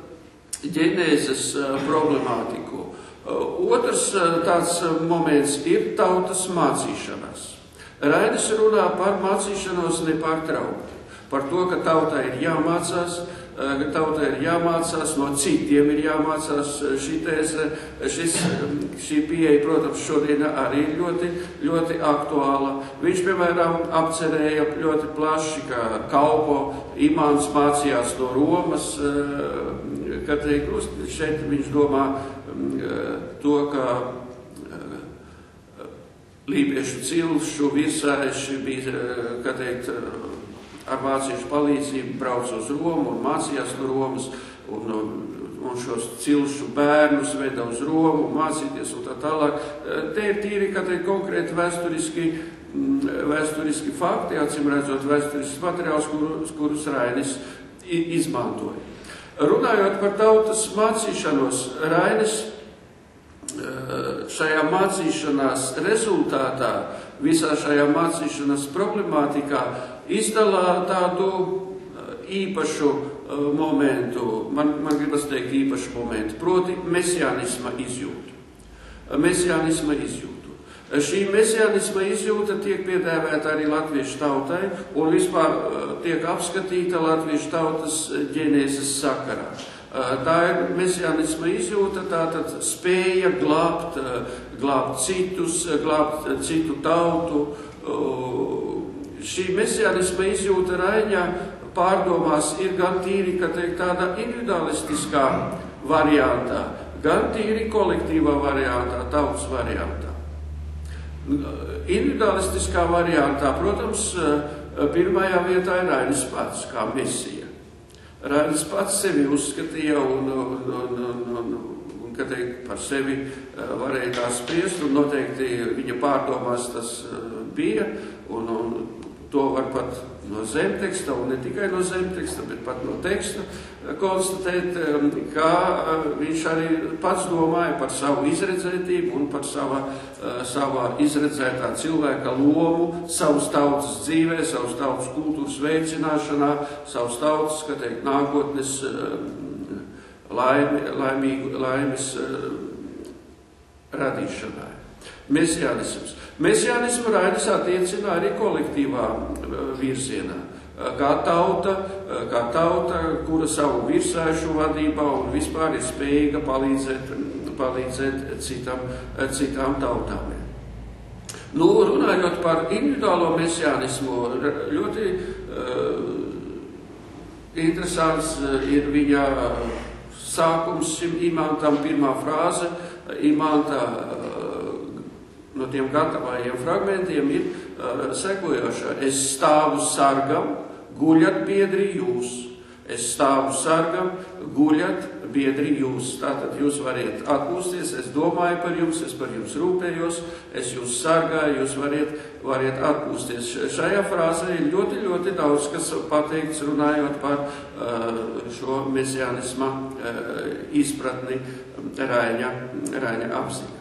ģenēzes problemātiku, otrs tāds moments ir tautas mācīšanās. Rainis runā par mācīšanos nepārtraukti. Par to, ka tautai ir jāmācās, ka tautai ir jāmācās, no citiem ir jāmācās šī tēze, šis, šī pieeja, protams, šodien arī ir ļoti, ļoti aktuāla. Viņš, piemēram, apcerēja ļoti plaši, ka kalpo imāns mācījās no Romas, kad šeit viņš domā to, ka lībiešu cilšu virsēši bija, kā teikt, ar vāciešu palīdzību brauc uz Romu un mācījās no Romas, un, un šos cilšu bērnus veda uz Romu, mācīties un tā tālāk. Te ir tīri, kā teikt, konkrēti vēsturiski, vēsturiski fakti, acīm redzot vēsturisks materiāls, kurus, kurus Rainis izmantoja. Runājot par tautas mācīšanos, Rainis šajā mācīšanās rezultātā, visā šajā mācīšanās problemātikā izdalā tādu īpašu momentu, man, man gribas teikt īpašu momentu, proti mesianisma izjūtu. Mesianisma izjūtu. Šī mesianisma izjūta tiek piedēvēta arī latviešu tautai un vispār tiek apskatīta latviešu tautas ģenēzes sakarā. Tā ir mesianisma izjūta, tātad spēja glābt, glābt citus, glābt citu tautu. Šī mesianisma izjūta Raiņa pārdomās ir gan tīri, ka teikt, tāda individualistiskā variantā, gan tīri kolektīvā variantā, tautas variantā. Individualistiskā variantā, protams, pirmajā vietā ir Rainis pats, kā mesija. Rainis pats sevi uzskatīja un, un, un, un, un, un ka teikt, par sevi varēja tā spriest, un noteikti viņa pārdomās tas bija, un, un to var pat no zemteksta, un ne tikai no zemteksta, bet pat no teksta konstatēt, kā viņš arī pats domāja par savu izredzētību un par savā, savā izredzētā cilvēka lomu, savas tautas dzīvē, savas tautas kultūras veicināšanā, savas tautas, kā teikt, nākotnes laimi, laimīgu, laimes radīšanai. Mesianisms. Mesianismu Rainis attiecina arī kolektīvā virzienā. Kā tauta, kā tauta, kura savu virsēšu vadībā un vispār ir spējīga palīdzēt, palīdzēt citam, citām tautām. Nu, runājot par individuālo mesianismu, ļoti uh, interesants ir viņa sākums šim imantam, pirmā frāze imanta uh, no tiem gatavajiem fragmentiem ir uh, sekojošā. Es stāvu sargam, guļat biedri jūs. Es stāvu sargam, guļat biedri jūs. Tātad jūs variet atpūsties, es domāju par jums, es par jums rūpējos, es jūs sargāju, jūs variet, variet atpūsties. Šajā frāzē ir ļoti, ļoti daudz, kas pateikts runājot par uh, šo mesianisma uh, izpratni Raiņa, Raiņa apziņā.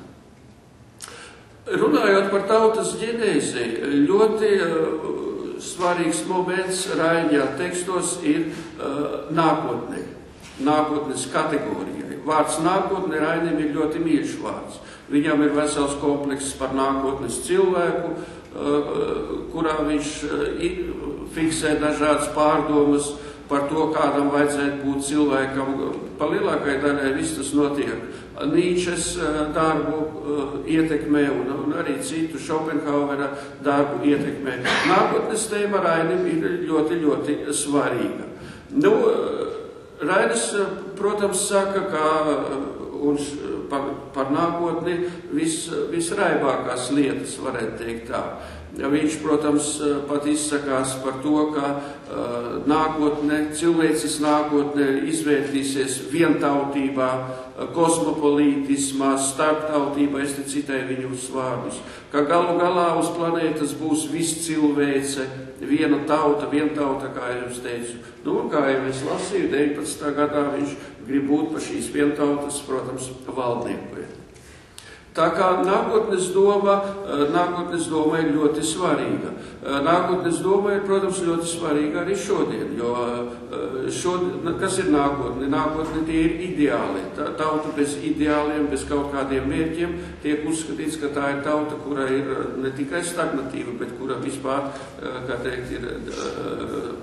Runājot par tautas ģenēzi, ļoti uh, svarīgs moments Raiņa tekstos ir uh, nākotne, nākotnes kategorijai. Vārds nākotne Rainim ir ļoti mīļš vārds. Viņam ir vesels komplekss par nākotnes cilvēku, uh, kurā viņš uh, fiksē dažādas pārdomas par to, kādam vajadzētu būt cilvēkam. Pa lielākai daļai viss tas notiek Nīčes darbu uh, ietekmē un, un arī citu Šopenhauera darbu ietekmē. Nākotnes tēma Rainim ir ļoti, ļoti svarīga. Nu, Rainis, protams, saka, ka un par, par nākotni vis, visraibākās lietas, varētu teikt tā. Viņš, protams, pat izsakās par to, ka uh, nākotne, cilvēces nākotne izvērtīsies vientautībā, kosmopolītismā, starptautībā, es te citēju viņus vārdus, ka galu galā uz planētas būs viss cilvēce, viena tauta, viena tauta, kā jums teicu. Nu, kā jau es lasīju, deviņpadsmitā gadā viņš grib būt par šīs vientautas, protams, valdnieku. Tā kā nākotnes doma, nākotnes doma ir ļoti svarīga. Nākotnes doma ir, protams, ļoti svarīga arī šodien, jo šodien, kas ir nākotne? Nākotne tie ir ideāli. Tauta bez ideāliem, bez kaut kādiem mērķiem tiek uzskatīts, ka tā ir tauta, kura ir ne tikai stagnatīva, bet kura vispār, kā teikt, ir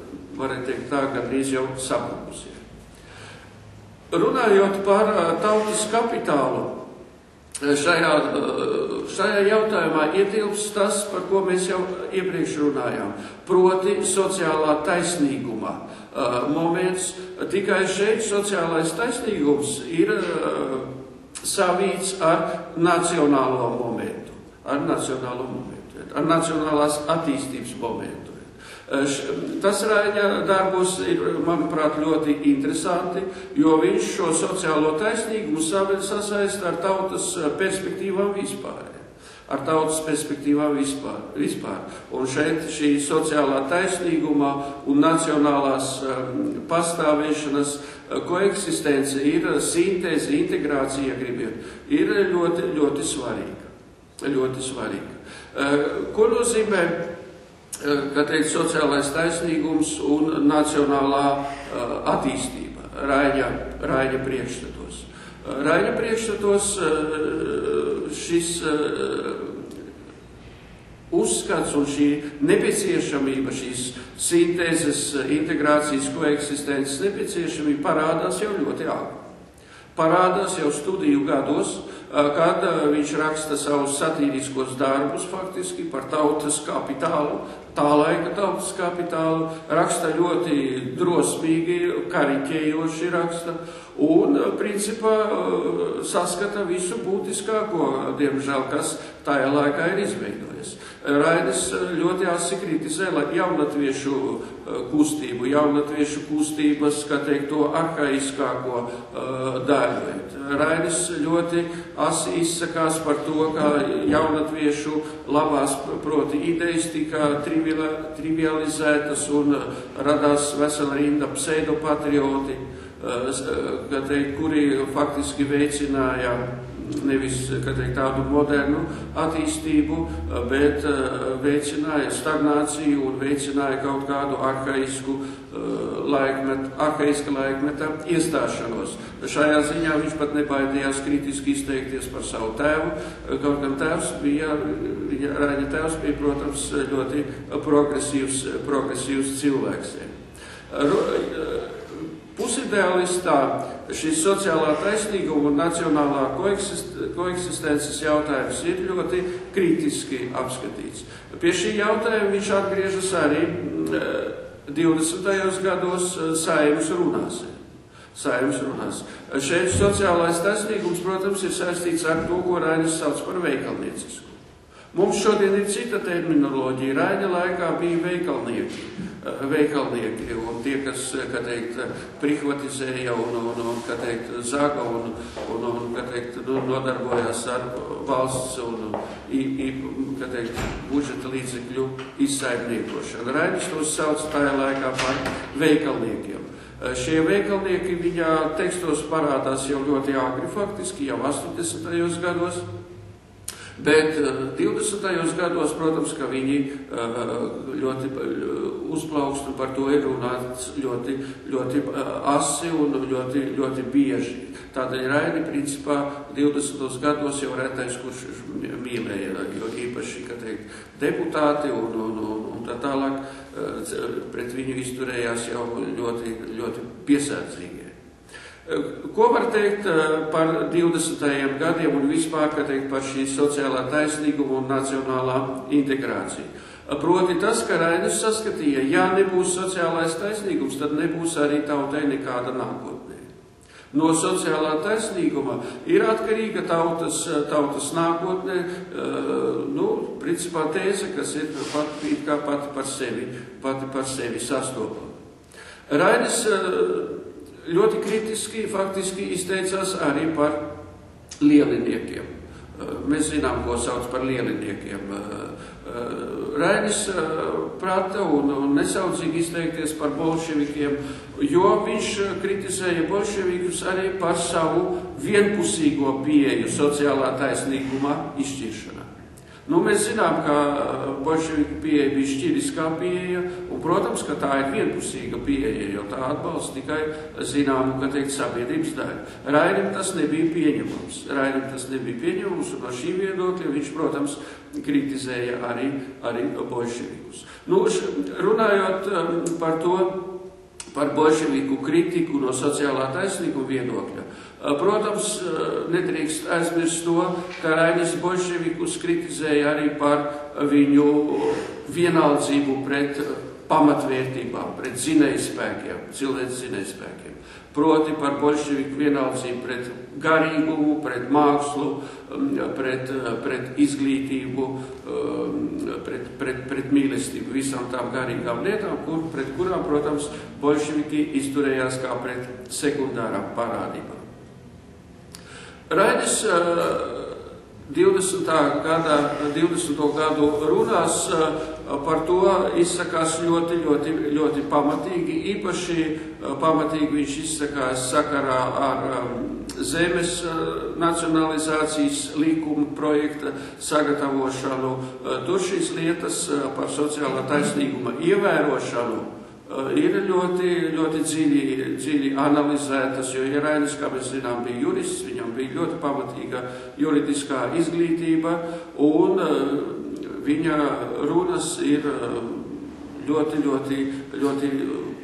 varētu teikt tā, gandrīz jau sabrukusi. Runājot par tautas kapitālu, šajā, šajā jautājumā ietilpst tas, par ko mēs jau iepriekš runājām, proti sociālā taisnīguma uh, moments. Tikai šeit sociālais taisnīgums ir uh, savīts ar nacionālo momentu, ar nacionālo momentu, ar nacionālās attīstības momentu. Tas Raiņa darbos ir, manuprāt, ļoti interesanti, jo viņš šo sociālo taisnīgumu sasaista ar tautas perspektīvām vispār. Ar tautas perspektīvām vispār. vispār. Un šeit šī sociālā taisnīguma un nacionālās pastāvēšanas koeksistence ir sintēze, integrācija, gribiet, ir ļoti, ļoti svarīga. Ļoti svarīga. Ko nozīmē, kā teikt, sociālais taisnīgums un nacionālā uh, attīstība Raiņa, Raiņa priekšstatos. Uh, Raiņa priekšstatos uh, šis uh, uzskats un šī nepieciešamība, šīs sintēzes, integrācijas, koeksistences nepieciešamība parādās jau ļoti āgri. Parādās jau studiju gados, kad viņš raksta savus satīriskos darbus faktiski par tautas kapitālu, tā laika tautas kapitālu, raksta ļoti drosmīgi, kariķējoši raksta un, principā, saskata visu būtiskāko, diemžēl, kas tajā laikā ir izveidojies. Rainis ļoti asi kritizē jaunatviešu kustību, jaunatviešu kustības, kā teikt, to arhaiskāko uh, daļu. Rainis ļoti asi izsakās par to, ka jaunatviešu labās, proti, idejas tika trivializētas un radās vesela rinda pseidopatrioti, uh, teikt, kuri faktiski veicināja nevis, kā teikt, tādu modernu attīstību, bet veicināja stagnāciju un veicināja kaut kādu arhaisku laikmetu, arhaiska laikmeta iestāšanos. Šajā ziņā viņš pat nebaidījās kritiski izteikties par savu tēvu, kaut gan tēvs bija, Raiņa tēvs bija, protams, ļoti progresīvs, progresīvs cilvēks. Pusidealistā šis sociālā taisnīguma un nacionālā koeksist, koeksistences jautājums ir ļoti kritiski apskatīts. Pie šī jautājuma viņš atgriežas arī divdesmitajos gados Saeimas runās. Saeimas runās. Šeit sociālais taisnīgums, protams, ir saistīts ar to, ko Rainis sauc par veikalniecisku. Mums šodien ir cita terminoloģija. Raiņa laikā bija veikalnieki, veikalnieki un tie, kas, kā teikt, prihvatizēja un, un, un kā teikt, zaga un, un, un kā teikt, nodarbojās ar valsts un, kā teikt, budžeta līdzekļu izsaimniekošanu. Rainis tos sauc tajā laikā par veikalniekiem. Šie veikalnieki viņa tekstos parādās jau ļoti āgri, faktiski jau astoņdesmitajos gados. Bet divdesmitajos gados, protams, ka viņi ļoti uzplaukst un par to ir runāts ļoti, ļoti asi un ļoti, ļoti bieži. Tādēļ Raini, principā, divdesmitajos gados jau retais, kurš mīlēja, jo īpaši, kā teikt, deputāti un, un, un, un tā tālāk pret viņu izturējās jau ļoti, ļoti piesardzīgi. Ko var teikt par divdesmitajiem gadiem un vispār, kā teikt, par šī sociālā taisnīguma un nacionālā integrācija? Proti tas, ka Rainis saskatīja, ja nebūs sociālais taisnīgums, tad nebūs arī tautai nekāda nākotnē. No sociālā taisnīguma ir atkarīga tautas, tautas nākotnē, nu, principā tēze, kas ir pati, kā pati par sevi, pati par sevi sastopama. Rainis ļoti kritiski faktiski izteicās arī par lieliniekiem. Mēs zinām, ko sauc par lieliniekiem. Rainis prata un, un nesaudzīgi izteikties par bolševikiem, jo viņš kritizēja bolševikus arī par savu vienpusīgo pieeju sociālā taisnīguma izšķiršanā. Nu, mēs zinām, ka bolševiku pieeja bija šķiriskā pieeja, un, protams, ka tā ir vienpusīga pieeja, jo tā atbalsta tikai zināmu, ka teikt, sabiedrības daļu. Rainim tas nebija pieņemams. Rainim tas nebija pieņemams, un no šī viedokļa viņš, protams, kritizēja arī, arī bolševikus. Nu, runājot par to, par bolševiku kritiku no sociālā taisnīguma viedokļa, protams, nedrīkst aizmirst to, ka Rainis bolševikus kritizēja arī par viņu vienaldzību pret pamatvērtībām, pret zinējspēkiem, cilvēks zinējspēkiem. Proti par bolševiku vienaldzību pret garīgumu, pret mākslu, pret, pret izglītību, pret, pret, pret mīlestību, visām tām garīgām lietām, kur, pret kurām, protams, bolševiki izturējās kā pret sekundārām parādībām. Rainis divdesmitā gada, divdesmito gadu runās par to izsakās ļoti, ļoti, ļoti pamatīgi. Īpaši pamatīgi viņš izsakās sakarā ar zemes nacionalizācijas likuma projekta sagatavošanu. Tur šīs lietas par sociālā taisnīguma ievērošanu ir ļoti, ļoti dziļi, dziļi analizētas, jo ja Rainis, kā mēs zinām, bija jurists, viņam bija ļoti pamatīga juridiskā izglītība, un viņa runas ir ļoti, ļoti, ļoti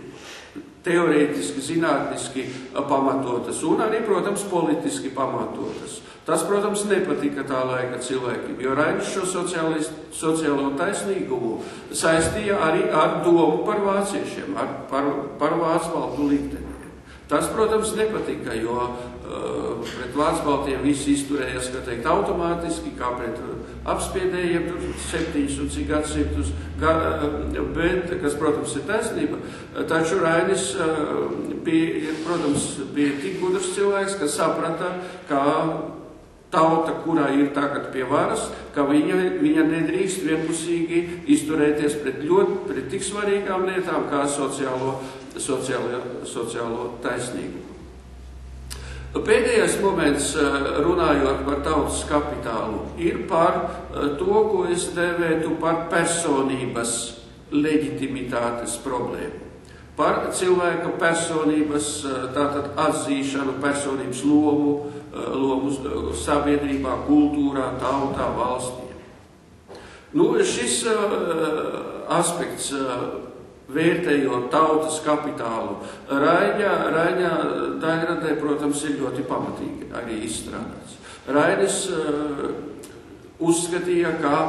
teorētiski, zinātniski pamatotas, un arī, protams, politiski pamatotas. Tas, protams, nepatika tā laika cilvēkiem, jo Rainis šo sociālo taisnīgumu saistīja arī ar domu par vāciešiem, ar, par, par vācbaltu likteniem. Tas, protams, nepatika, jo uh, pret vācbaltiem visi izturējās, kā teikt, automātiski, kā pret apspiedējiem, tur septiņus un cik gadsimtus, bet, kas, protams, ir taisnība, taču Rainis uh, bija, protams, bija tik gudrs cilvēks, ka saprata, ka tauta, kurā ir tagad pie varas, ka viņa, viņa nedrīkst vienpusīgi izturēties pret ļoti, pret tik svarīgām lietām kā sociālo, sociālo, sociālo taisnīgumu. Pēdējais moments, runājot par tautas kapitālu, ir par to, ko es dēvētu par personības leģitimitātes problēmu. Par cilvēka personības, tātad atzīšanu, personības lomu, lomu sabiedrībā, kultūrā, tautā, valstī. Nu, šis aspekts, vērtējot tautas kapitālu, Raņa, Raņa degradē, protams, ir ļoti pamatīgi arī izstrādāts. Rainis uzskatīja, ka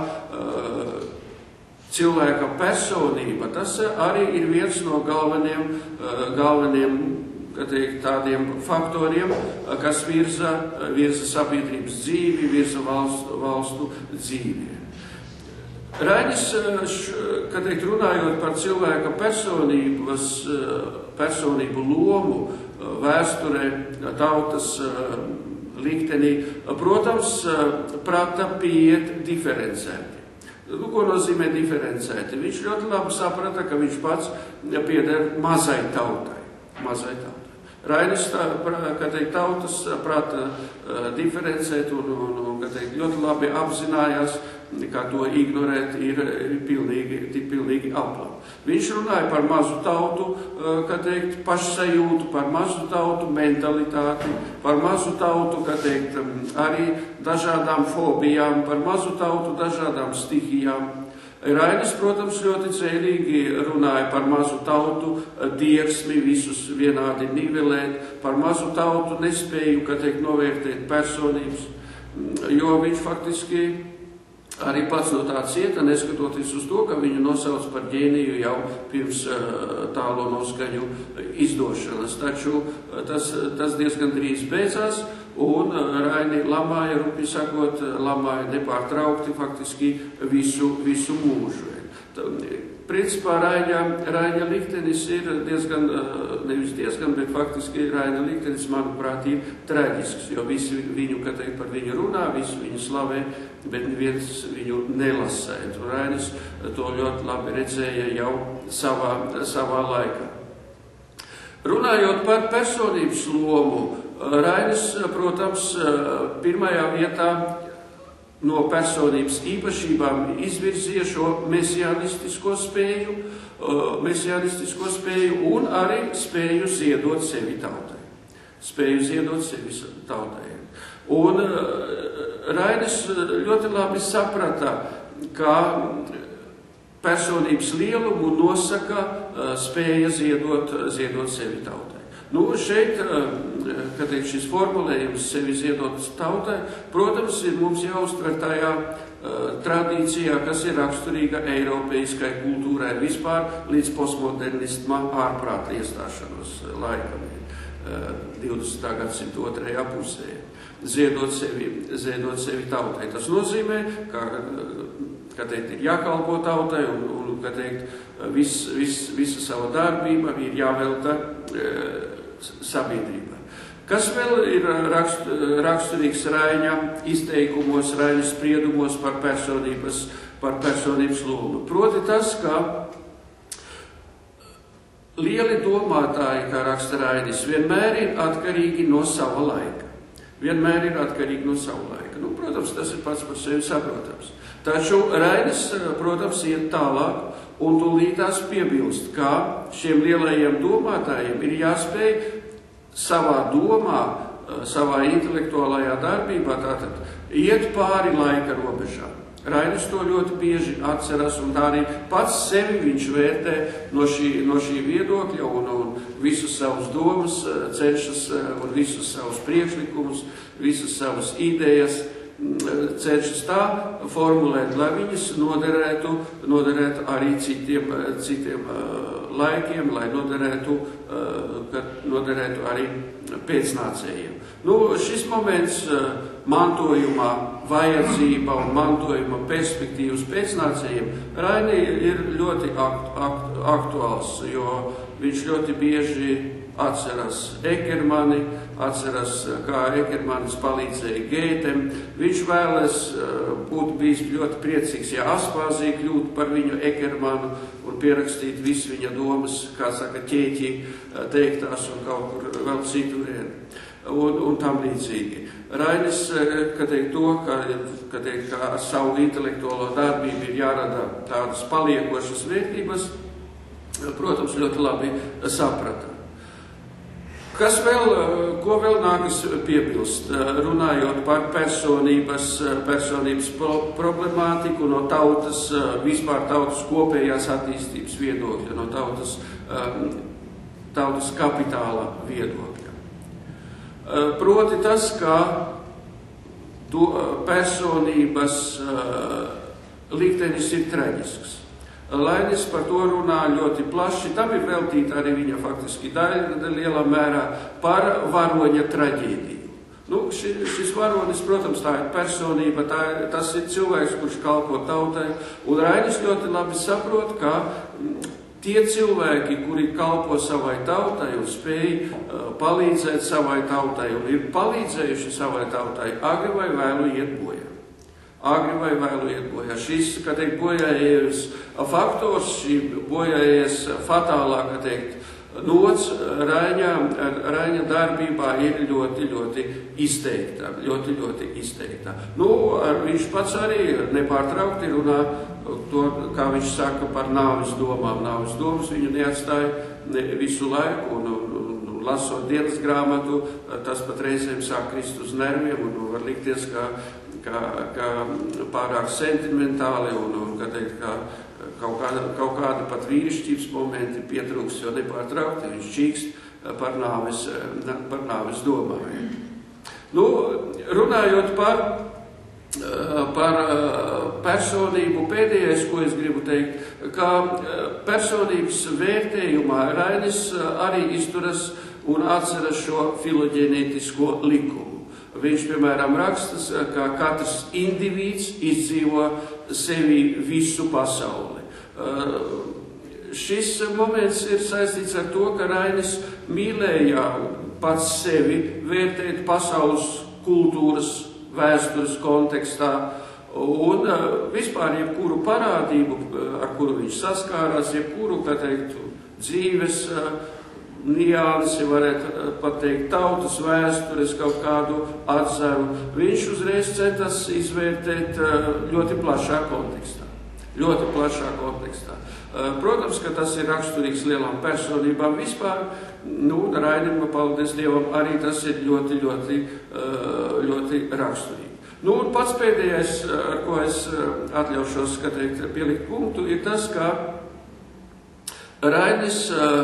cilvēka personība, tas arī ir viens no galveniem, galveniem teikt, tādiem faktoriem, kas virza, virza sabiedrības dzīvi, virza valstu, valstu dzīvi. Rainis, kad teikt, runājot par cilvēka personības, personību lomu vēsturē, tautas liktenī, protams, prata pieiet diferencēti. Nu, ko nozīmē diferencēti? Viņš ļoti labi saprata, ka viņš pats pieder mazai tautai. Mazai tautai. Rainis, kā teikt, tautas prata diferencēt un, un, un kā teikt, ļoti labi apzinājās, ka to ignorēt ir pilnīgi, pilnīgi aplam. Viņš runāja par mazu tautu, kā teikt, pašsajūtu, par mazu tautu mentalitāti, par mazu tautu, kā teikt, arī dažādām fobijām, par mazu tautu dažādām stihijām. Rainis, protams, ļoti dzēlīgi runāja par mazu tautu dieksmi, visus vienādi nivelēt, par mazu tautu nespēju, kā teikt, novērtēt personības, jo viņš faktiski arī pats no tā cieta, neskatoties uz to, ka viņu nosauc par ģēniju jau pirms tālo noskaņu izdošanas. Taču tas, tas diezgan drīz beidzās, un Raini lamāja, rupi sakot, lamāja nepārtraukti faktiski visu, visu mūžu. Principā Raņa, Raņa liktenis ir diezgan, nevis diezgan, bet faktiski Raņa liktenis, manuprāt, ir traģisks, jo visi viņu, kā teikt, par viņu runā, visi viņu slavē, bet neviens viņu nelasē. Rainis to ļoti labi redzēja jau savā, savā laikā. Runājot par personības lomu, Rainis, protams, pirmajā vietā no personības īpašībām izvirzīja šo mesianistisko spēju, mesianistisko spēju un arī spēju ziedot sevi tautai. Spēju ziedot sevi tautai. Un Rainis ļoti labi saprata, ka personības lielumu nosaka spēja ziedot, ziedot sevi tautai. Nu, šeit, kad ir šis formulējums sevi ziedot tautai, protams, ir mums jāuztver tajā tradīcijā, kas ir raksturīga eiropeiskai kultūrai vispār līdz postmodernisma ārprāta iestāšanos laikam divdesmitā gadsimta otrajā pusē. Ziedot sevi, ziedot sevi tautai. Tas nozīmē, ka, ka teikt, ir jākalpo tautai un, un ka teikt, vis, vis, visa sava darbība ir jāvelta e, sabiedrībai. Kas vēl ir rakst, raksturīgs Raiņa izteikumos, Raiņa spriedumos par personības, par personības lomu? Proti tas, ka lieli domātāji, kā raksta Rainis, vienmēr ir atkarīgi no sava laika. Vienmēr ir atkarīgi no sava laika. Nu, protams, tas ir pats par sevi saprotams. Taču Rainis, protams, iet tālāk un tūlītās piebilst, ka šiem lielajiem domātājiem ir jāspēj savā domā, savā intelektuālajā darbībā, tātad iet pāri laika robežām. Rainis to ļoti bieži atceras, un tā arī pats sevi viņš vērtē no šī, no šī viedokļa un, un visus savus domas cenšas un visus savus priekšlikumus, visas savas idejas cenšas tā formulēt, lai viņas noderētu, noderētu arī citiem, citiem laikiem, lai noderētu, noderētu arī pēcnācējiem. Nu, šis moments mantojumā vajadzība un mantojuma perspektīvas pēcnācējiem Raini ir ļoti akt, akt, aktuāls, jo viņš ļoti bieži atceras Ekermani, atceras, kā Ekermanis palīdzēja Gētem. Viņš vēlas būt bijis ļoti priecīgs, ja Aspāzija kļūtu par viņu Ekermanu un pierakstīt visu viņa domas, kā saka, ķēķi teiktās un kaut kur vēl citurien. Un, un tam līdzīgi. Rainis, kad teikt to, ka, ka, teikt, ka ar savu intelektuālo darbību ir jārada tādas paliekošas vērtības, protams, ļoti labi saprata. Kas vēl, ko vēl nākas piebilst, runājot par personības, personības problemātiku no tautas, vispār tautas kopējās attīstības viedokļa, no tautas, tautas kapitāla viedokļa. Proti tas, ka personības liktenis ir traģisks. Lainis par to runā ļoti plaši, tam ir veltīta arī viņa faktiski daļa lielā mērā par varoņa traģēdiju. Nu, šis, šis varonis, protams, tā ir personība, tā, tas ir cilvēks, kurš kalpo tautai, un Rainis ļoti labi saprot, ka tie cilvēki, kuri kalpo savai tautai un spēj uh, palīdzēt savai tautai un ir palīdzējuši savai tautai, agri vai vēlu iet bojā. Agri vai vēlu iet bojā. Šis, kā teikt, bojājies faktors, šī bojājies fatālā, kā teikt, nots Raiņa, Raiņa darbībā ir ļoti, ļoti izteikta. Ļoti, ļoti izteikta. Nu, ar, viņš pats arī nepārtraukti runā to, kā viņš saka, par nāves domām. Nāves domas viņu neatstāja ne, visu laiku, un, un, un lasot dienas grāmatu, tas pat reizēm sāk krist uz nerviem, un, un var likties, ka, ka, ka pārāk sentimentāli, un, un ka, teikt, ka kaut kāda, kaut kāda pat vīrišķības momenti pietrūks, jo nepārtraukti viņš čīkst par nāves, par nāves domām. Nu, runājot par par personību, pēdējais, ko es gribu teikt, ka personības vērtējumā Rainis arī izturas un atceras šo filoģenētisko likumu. Viņš, piemēram, rakstas, ka katrs indivīds izdzīvo sevi visu pasauli. Šis moments ir saistīts ar to, ka Rainis mīlēja pats sevi vērtēt pasaules kultūras vēstures kontekstā un vispār jebkuru parādību, ar kuru viņš saskārās, jebkuru, kā teikt, dzīves niansi, varētu pateikt, tautas vēstures kaut kādu atzaru. Viņš uzreiz centas izvērtēt ļoti plašā kontekstā. Ļoti plašā kontekstā. Protams, ka tas ir raksturīgs lielām personībām vispār. Nu, Rainim, paldies Dievam, arī tas ir ļoti, ļoti, ļoti raksturīgi. Nu, un pats pēdējais, ar ko es atļaušos, kā teikt, pielikt punktu, ir tas, ka Rainis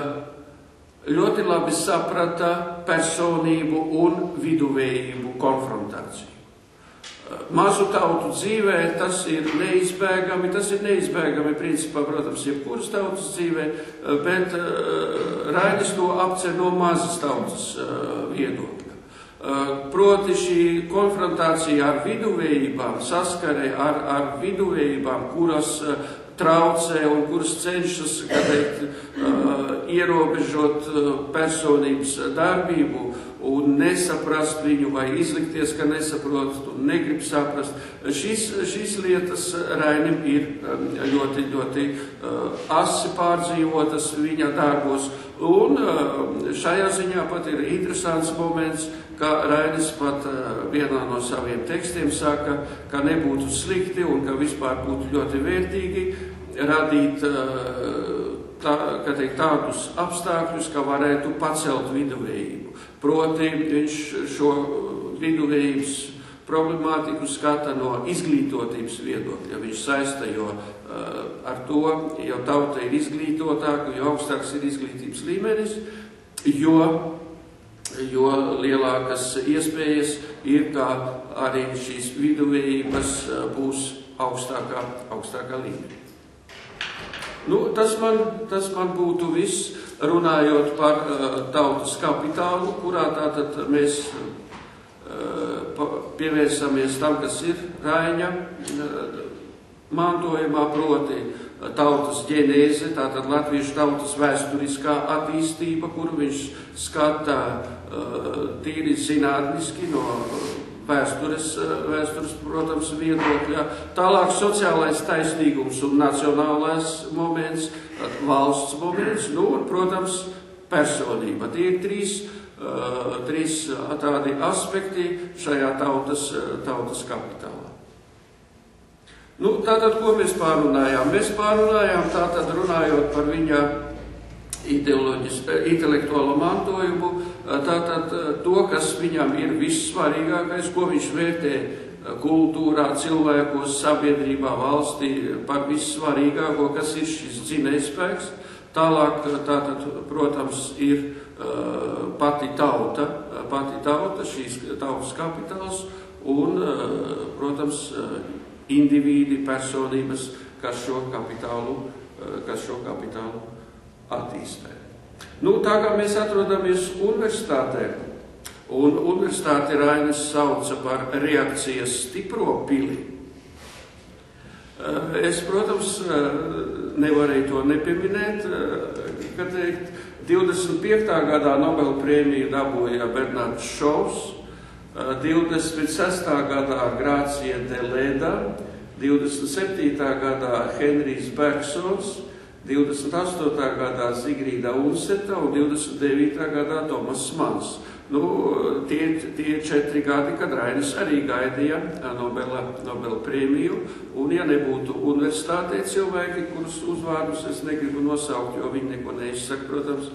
ļoti labi saprata personību un viduvējību konfrontāciju. Mazu tautu dzīvē tas ir neizbēgami, tas ir neizbēgami principā, protams, jebkuras tautas dzīvē, bet Rainis to apcer no mazas tautas viedokļa. Proti šī konfrontācija ar viduvējībām, saskarē ar, ar viduvējībām, kuras traucē un kuras cenšas, kā teikt, ierobežot personības darbību un nesaprast viņu vai izlikties, ka nesaprot un negrib saprast. Šīs, šīs lietas Rainim ir ļoti, ļoti asi pārdzīvotas viņa darbos. Un šajā ziņā pat ir interesants moments, ka Rainis pat vienā no saviem tekstiem saka, ka nebūtu slikti un ka vispār būtu ļoti vērtīgi radīt tā, ka teikt, tādus apstākļus, ka varētu pacelt viduvējību. Proti viņš šo viduvējības problemātiku skata no izglītotības viedokļa. Viņš saista jo ar to, jo tauta ir izglītotāka, jo augstāks ir izglītības līmenis, jo jo lielākas iespējas ir, ka arī šīs viduvējības būs augstākā, augstākā līmenī. Nu, tas, man, tas man būtu viss, runājot par uh, tautas kapitālu, kurā tātad mēs uh, pievērsamies tam, kas ir Raiņa uh, mantojumā, proti tautas ģenēze, tātad latviešu tautas vēsturiskā attīstība, kuru viņš skata uh, tīri zinātniski no vēstures, vēstures, protams, viedokļā. Tālāk sociālais taisnīgums un nacionālais moments, valsts moments, nu un, protams, personība. Tie ir trīs, uh, trīs tādi aspekti šajā tautas, tautas kapitālā. Nu, tātad, ko mēs pārunājām? Mēs pārunājām, tātad runājot par viņa intelektuālo mantojumu, tātad to, kas viņam ir vissvarīgākais, ko viņš vērtē kultūrā, cilvēkos, sabiedrībā, valstī par vissvarīgāko, kas ir šis dzinējspēks. Tālāk, tātad, protams, ir uh, pati tauta, pati tauta, šīs tautas kapitāls un, uh, protams, uh, indivīdi, personības, kas šo kapitālu, uh, kas šo kapitālu attīstē. Nu, tā kā mēs atrodamies universitātē, un universitāti Rainis sauca par reakcijas stipro pili, es, protams, nevarēju to nepieminēt, ka teikt, divdesmit piektā gadā Nobela prēmiju dabūja Bernards Šovs, divdesmit sestā gadā Grācija Delēda, divdesmit septītā gadā Henrijs Bergsons, divdesmit astotā gadā Zigrīda Unseta un divdesmit devītā gadā Tomas Mans. Nu, tie, tie četri gadi, kad Rainis arī gaidīja Nobela, Nobela prēmiju, un ja nebūtu universitātē cilvēki, kurus uzvārdus es negribu nosaukt, jo viņi neko neizsaka, protams,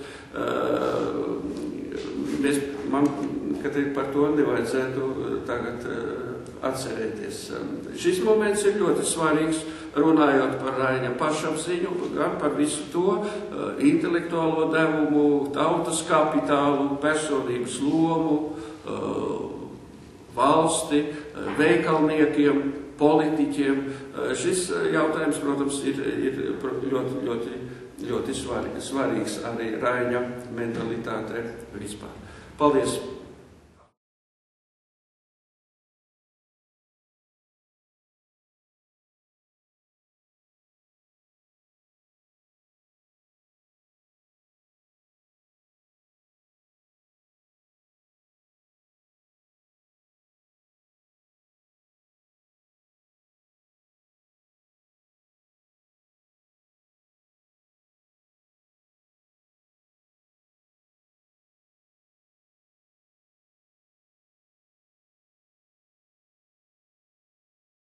mēs, man, ka te par to nevajadzētu tagad atcerēties. Šis moments ir ļoti svarīgs, runājot par Raiņa pašapziņu, gan par visu to uh, intelektuālo devumu, tautas kapitālu, personības lomu, uh, valsti, uh, veikalniekiem, politiķiem. Uh, šis jautājums, protams, ir, ir ļoti, ļoti, ļoti svarīgs, svarīgs arī Raiņa mentalitātē vispār. Paldies!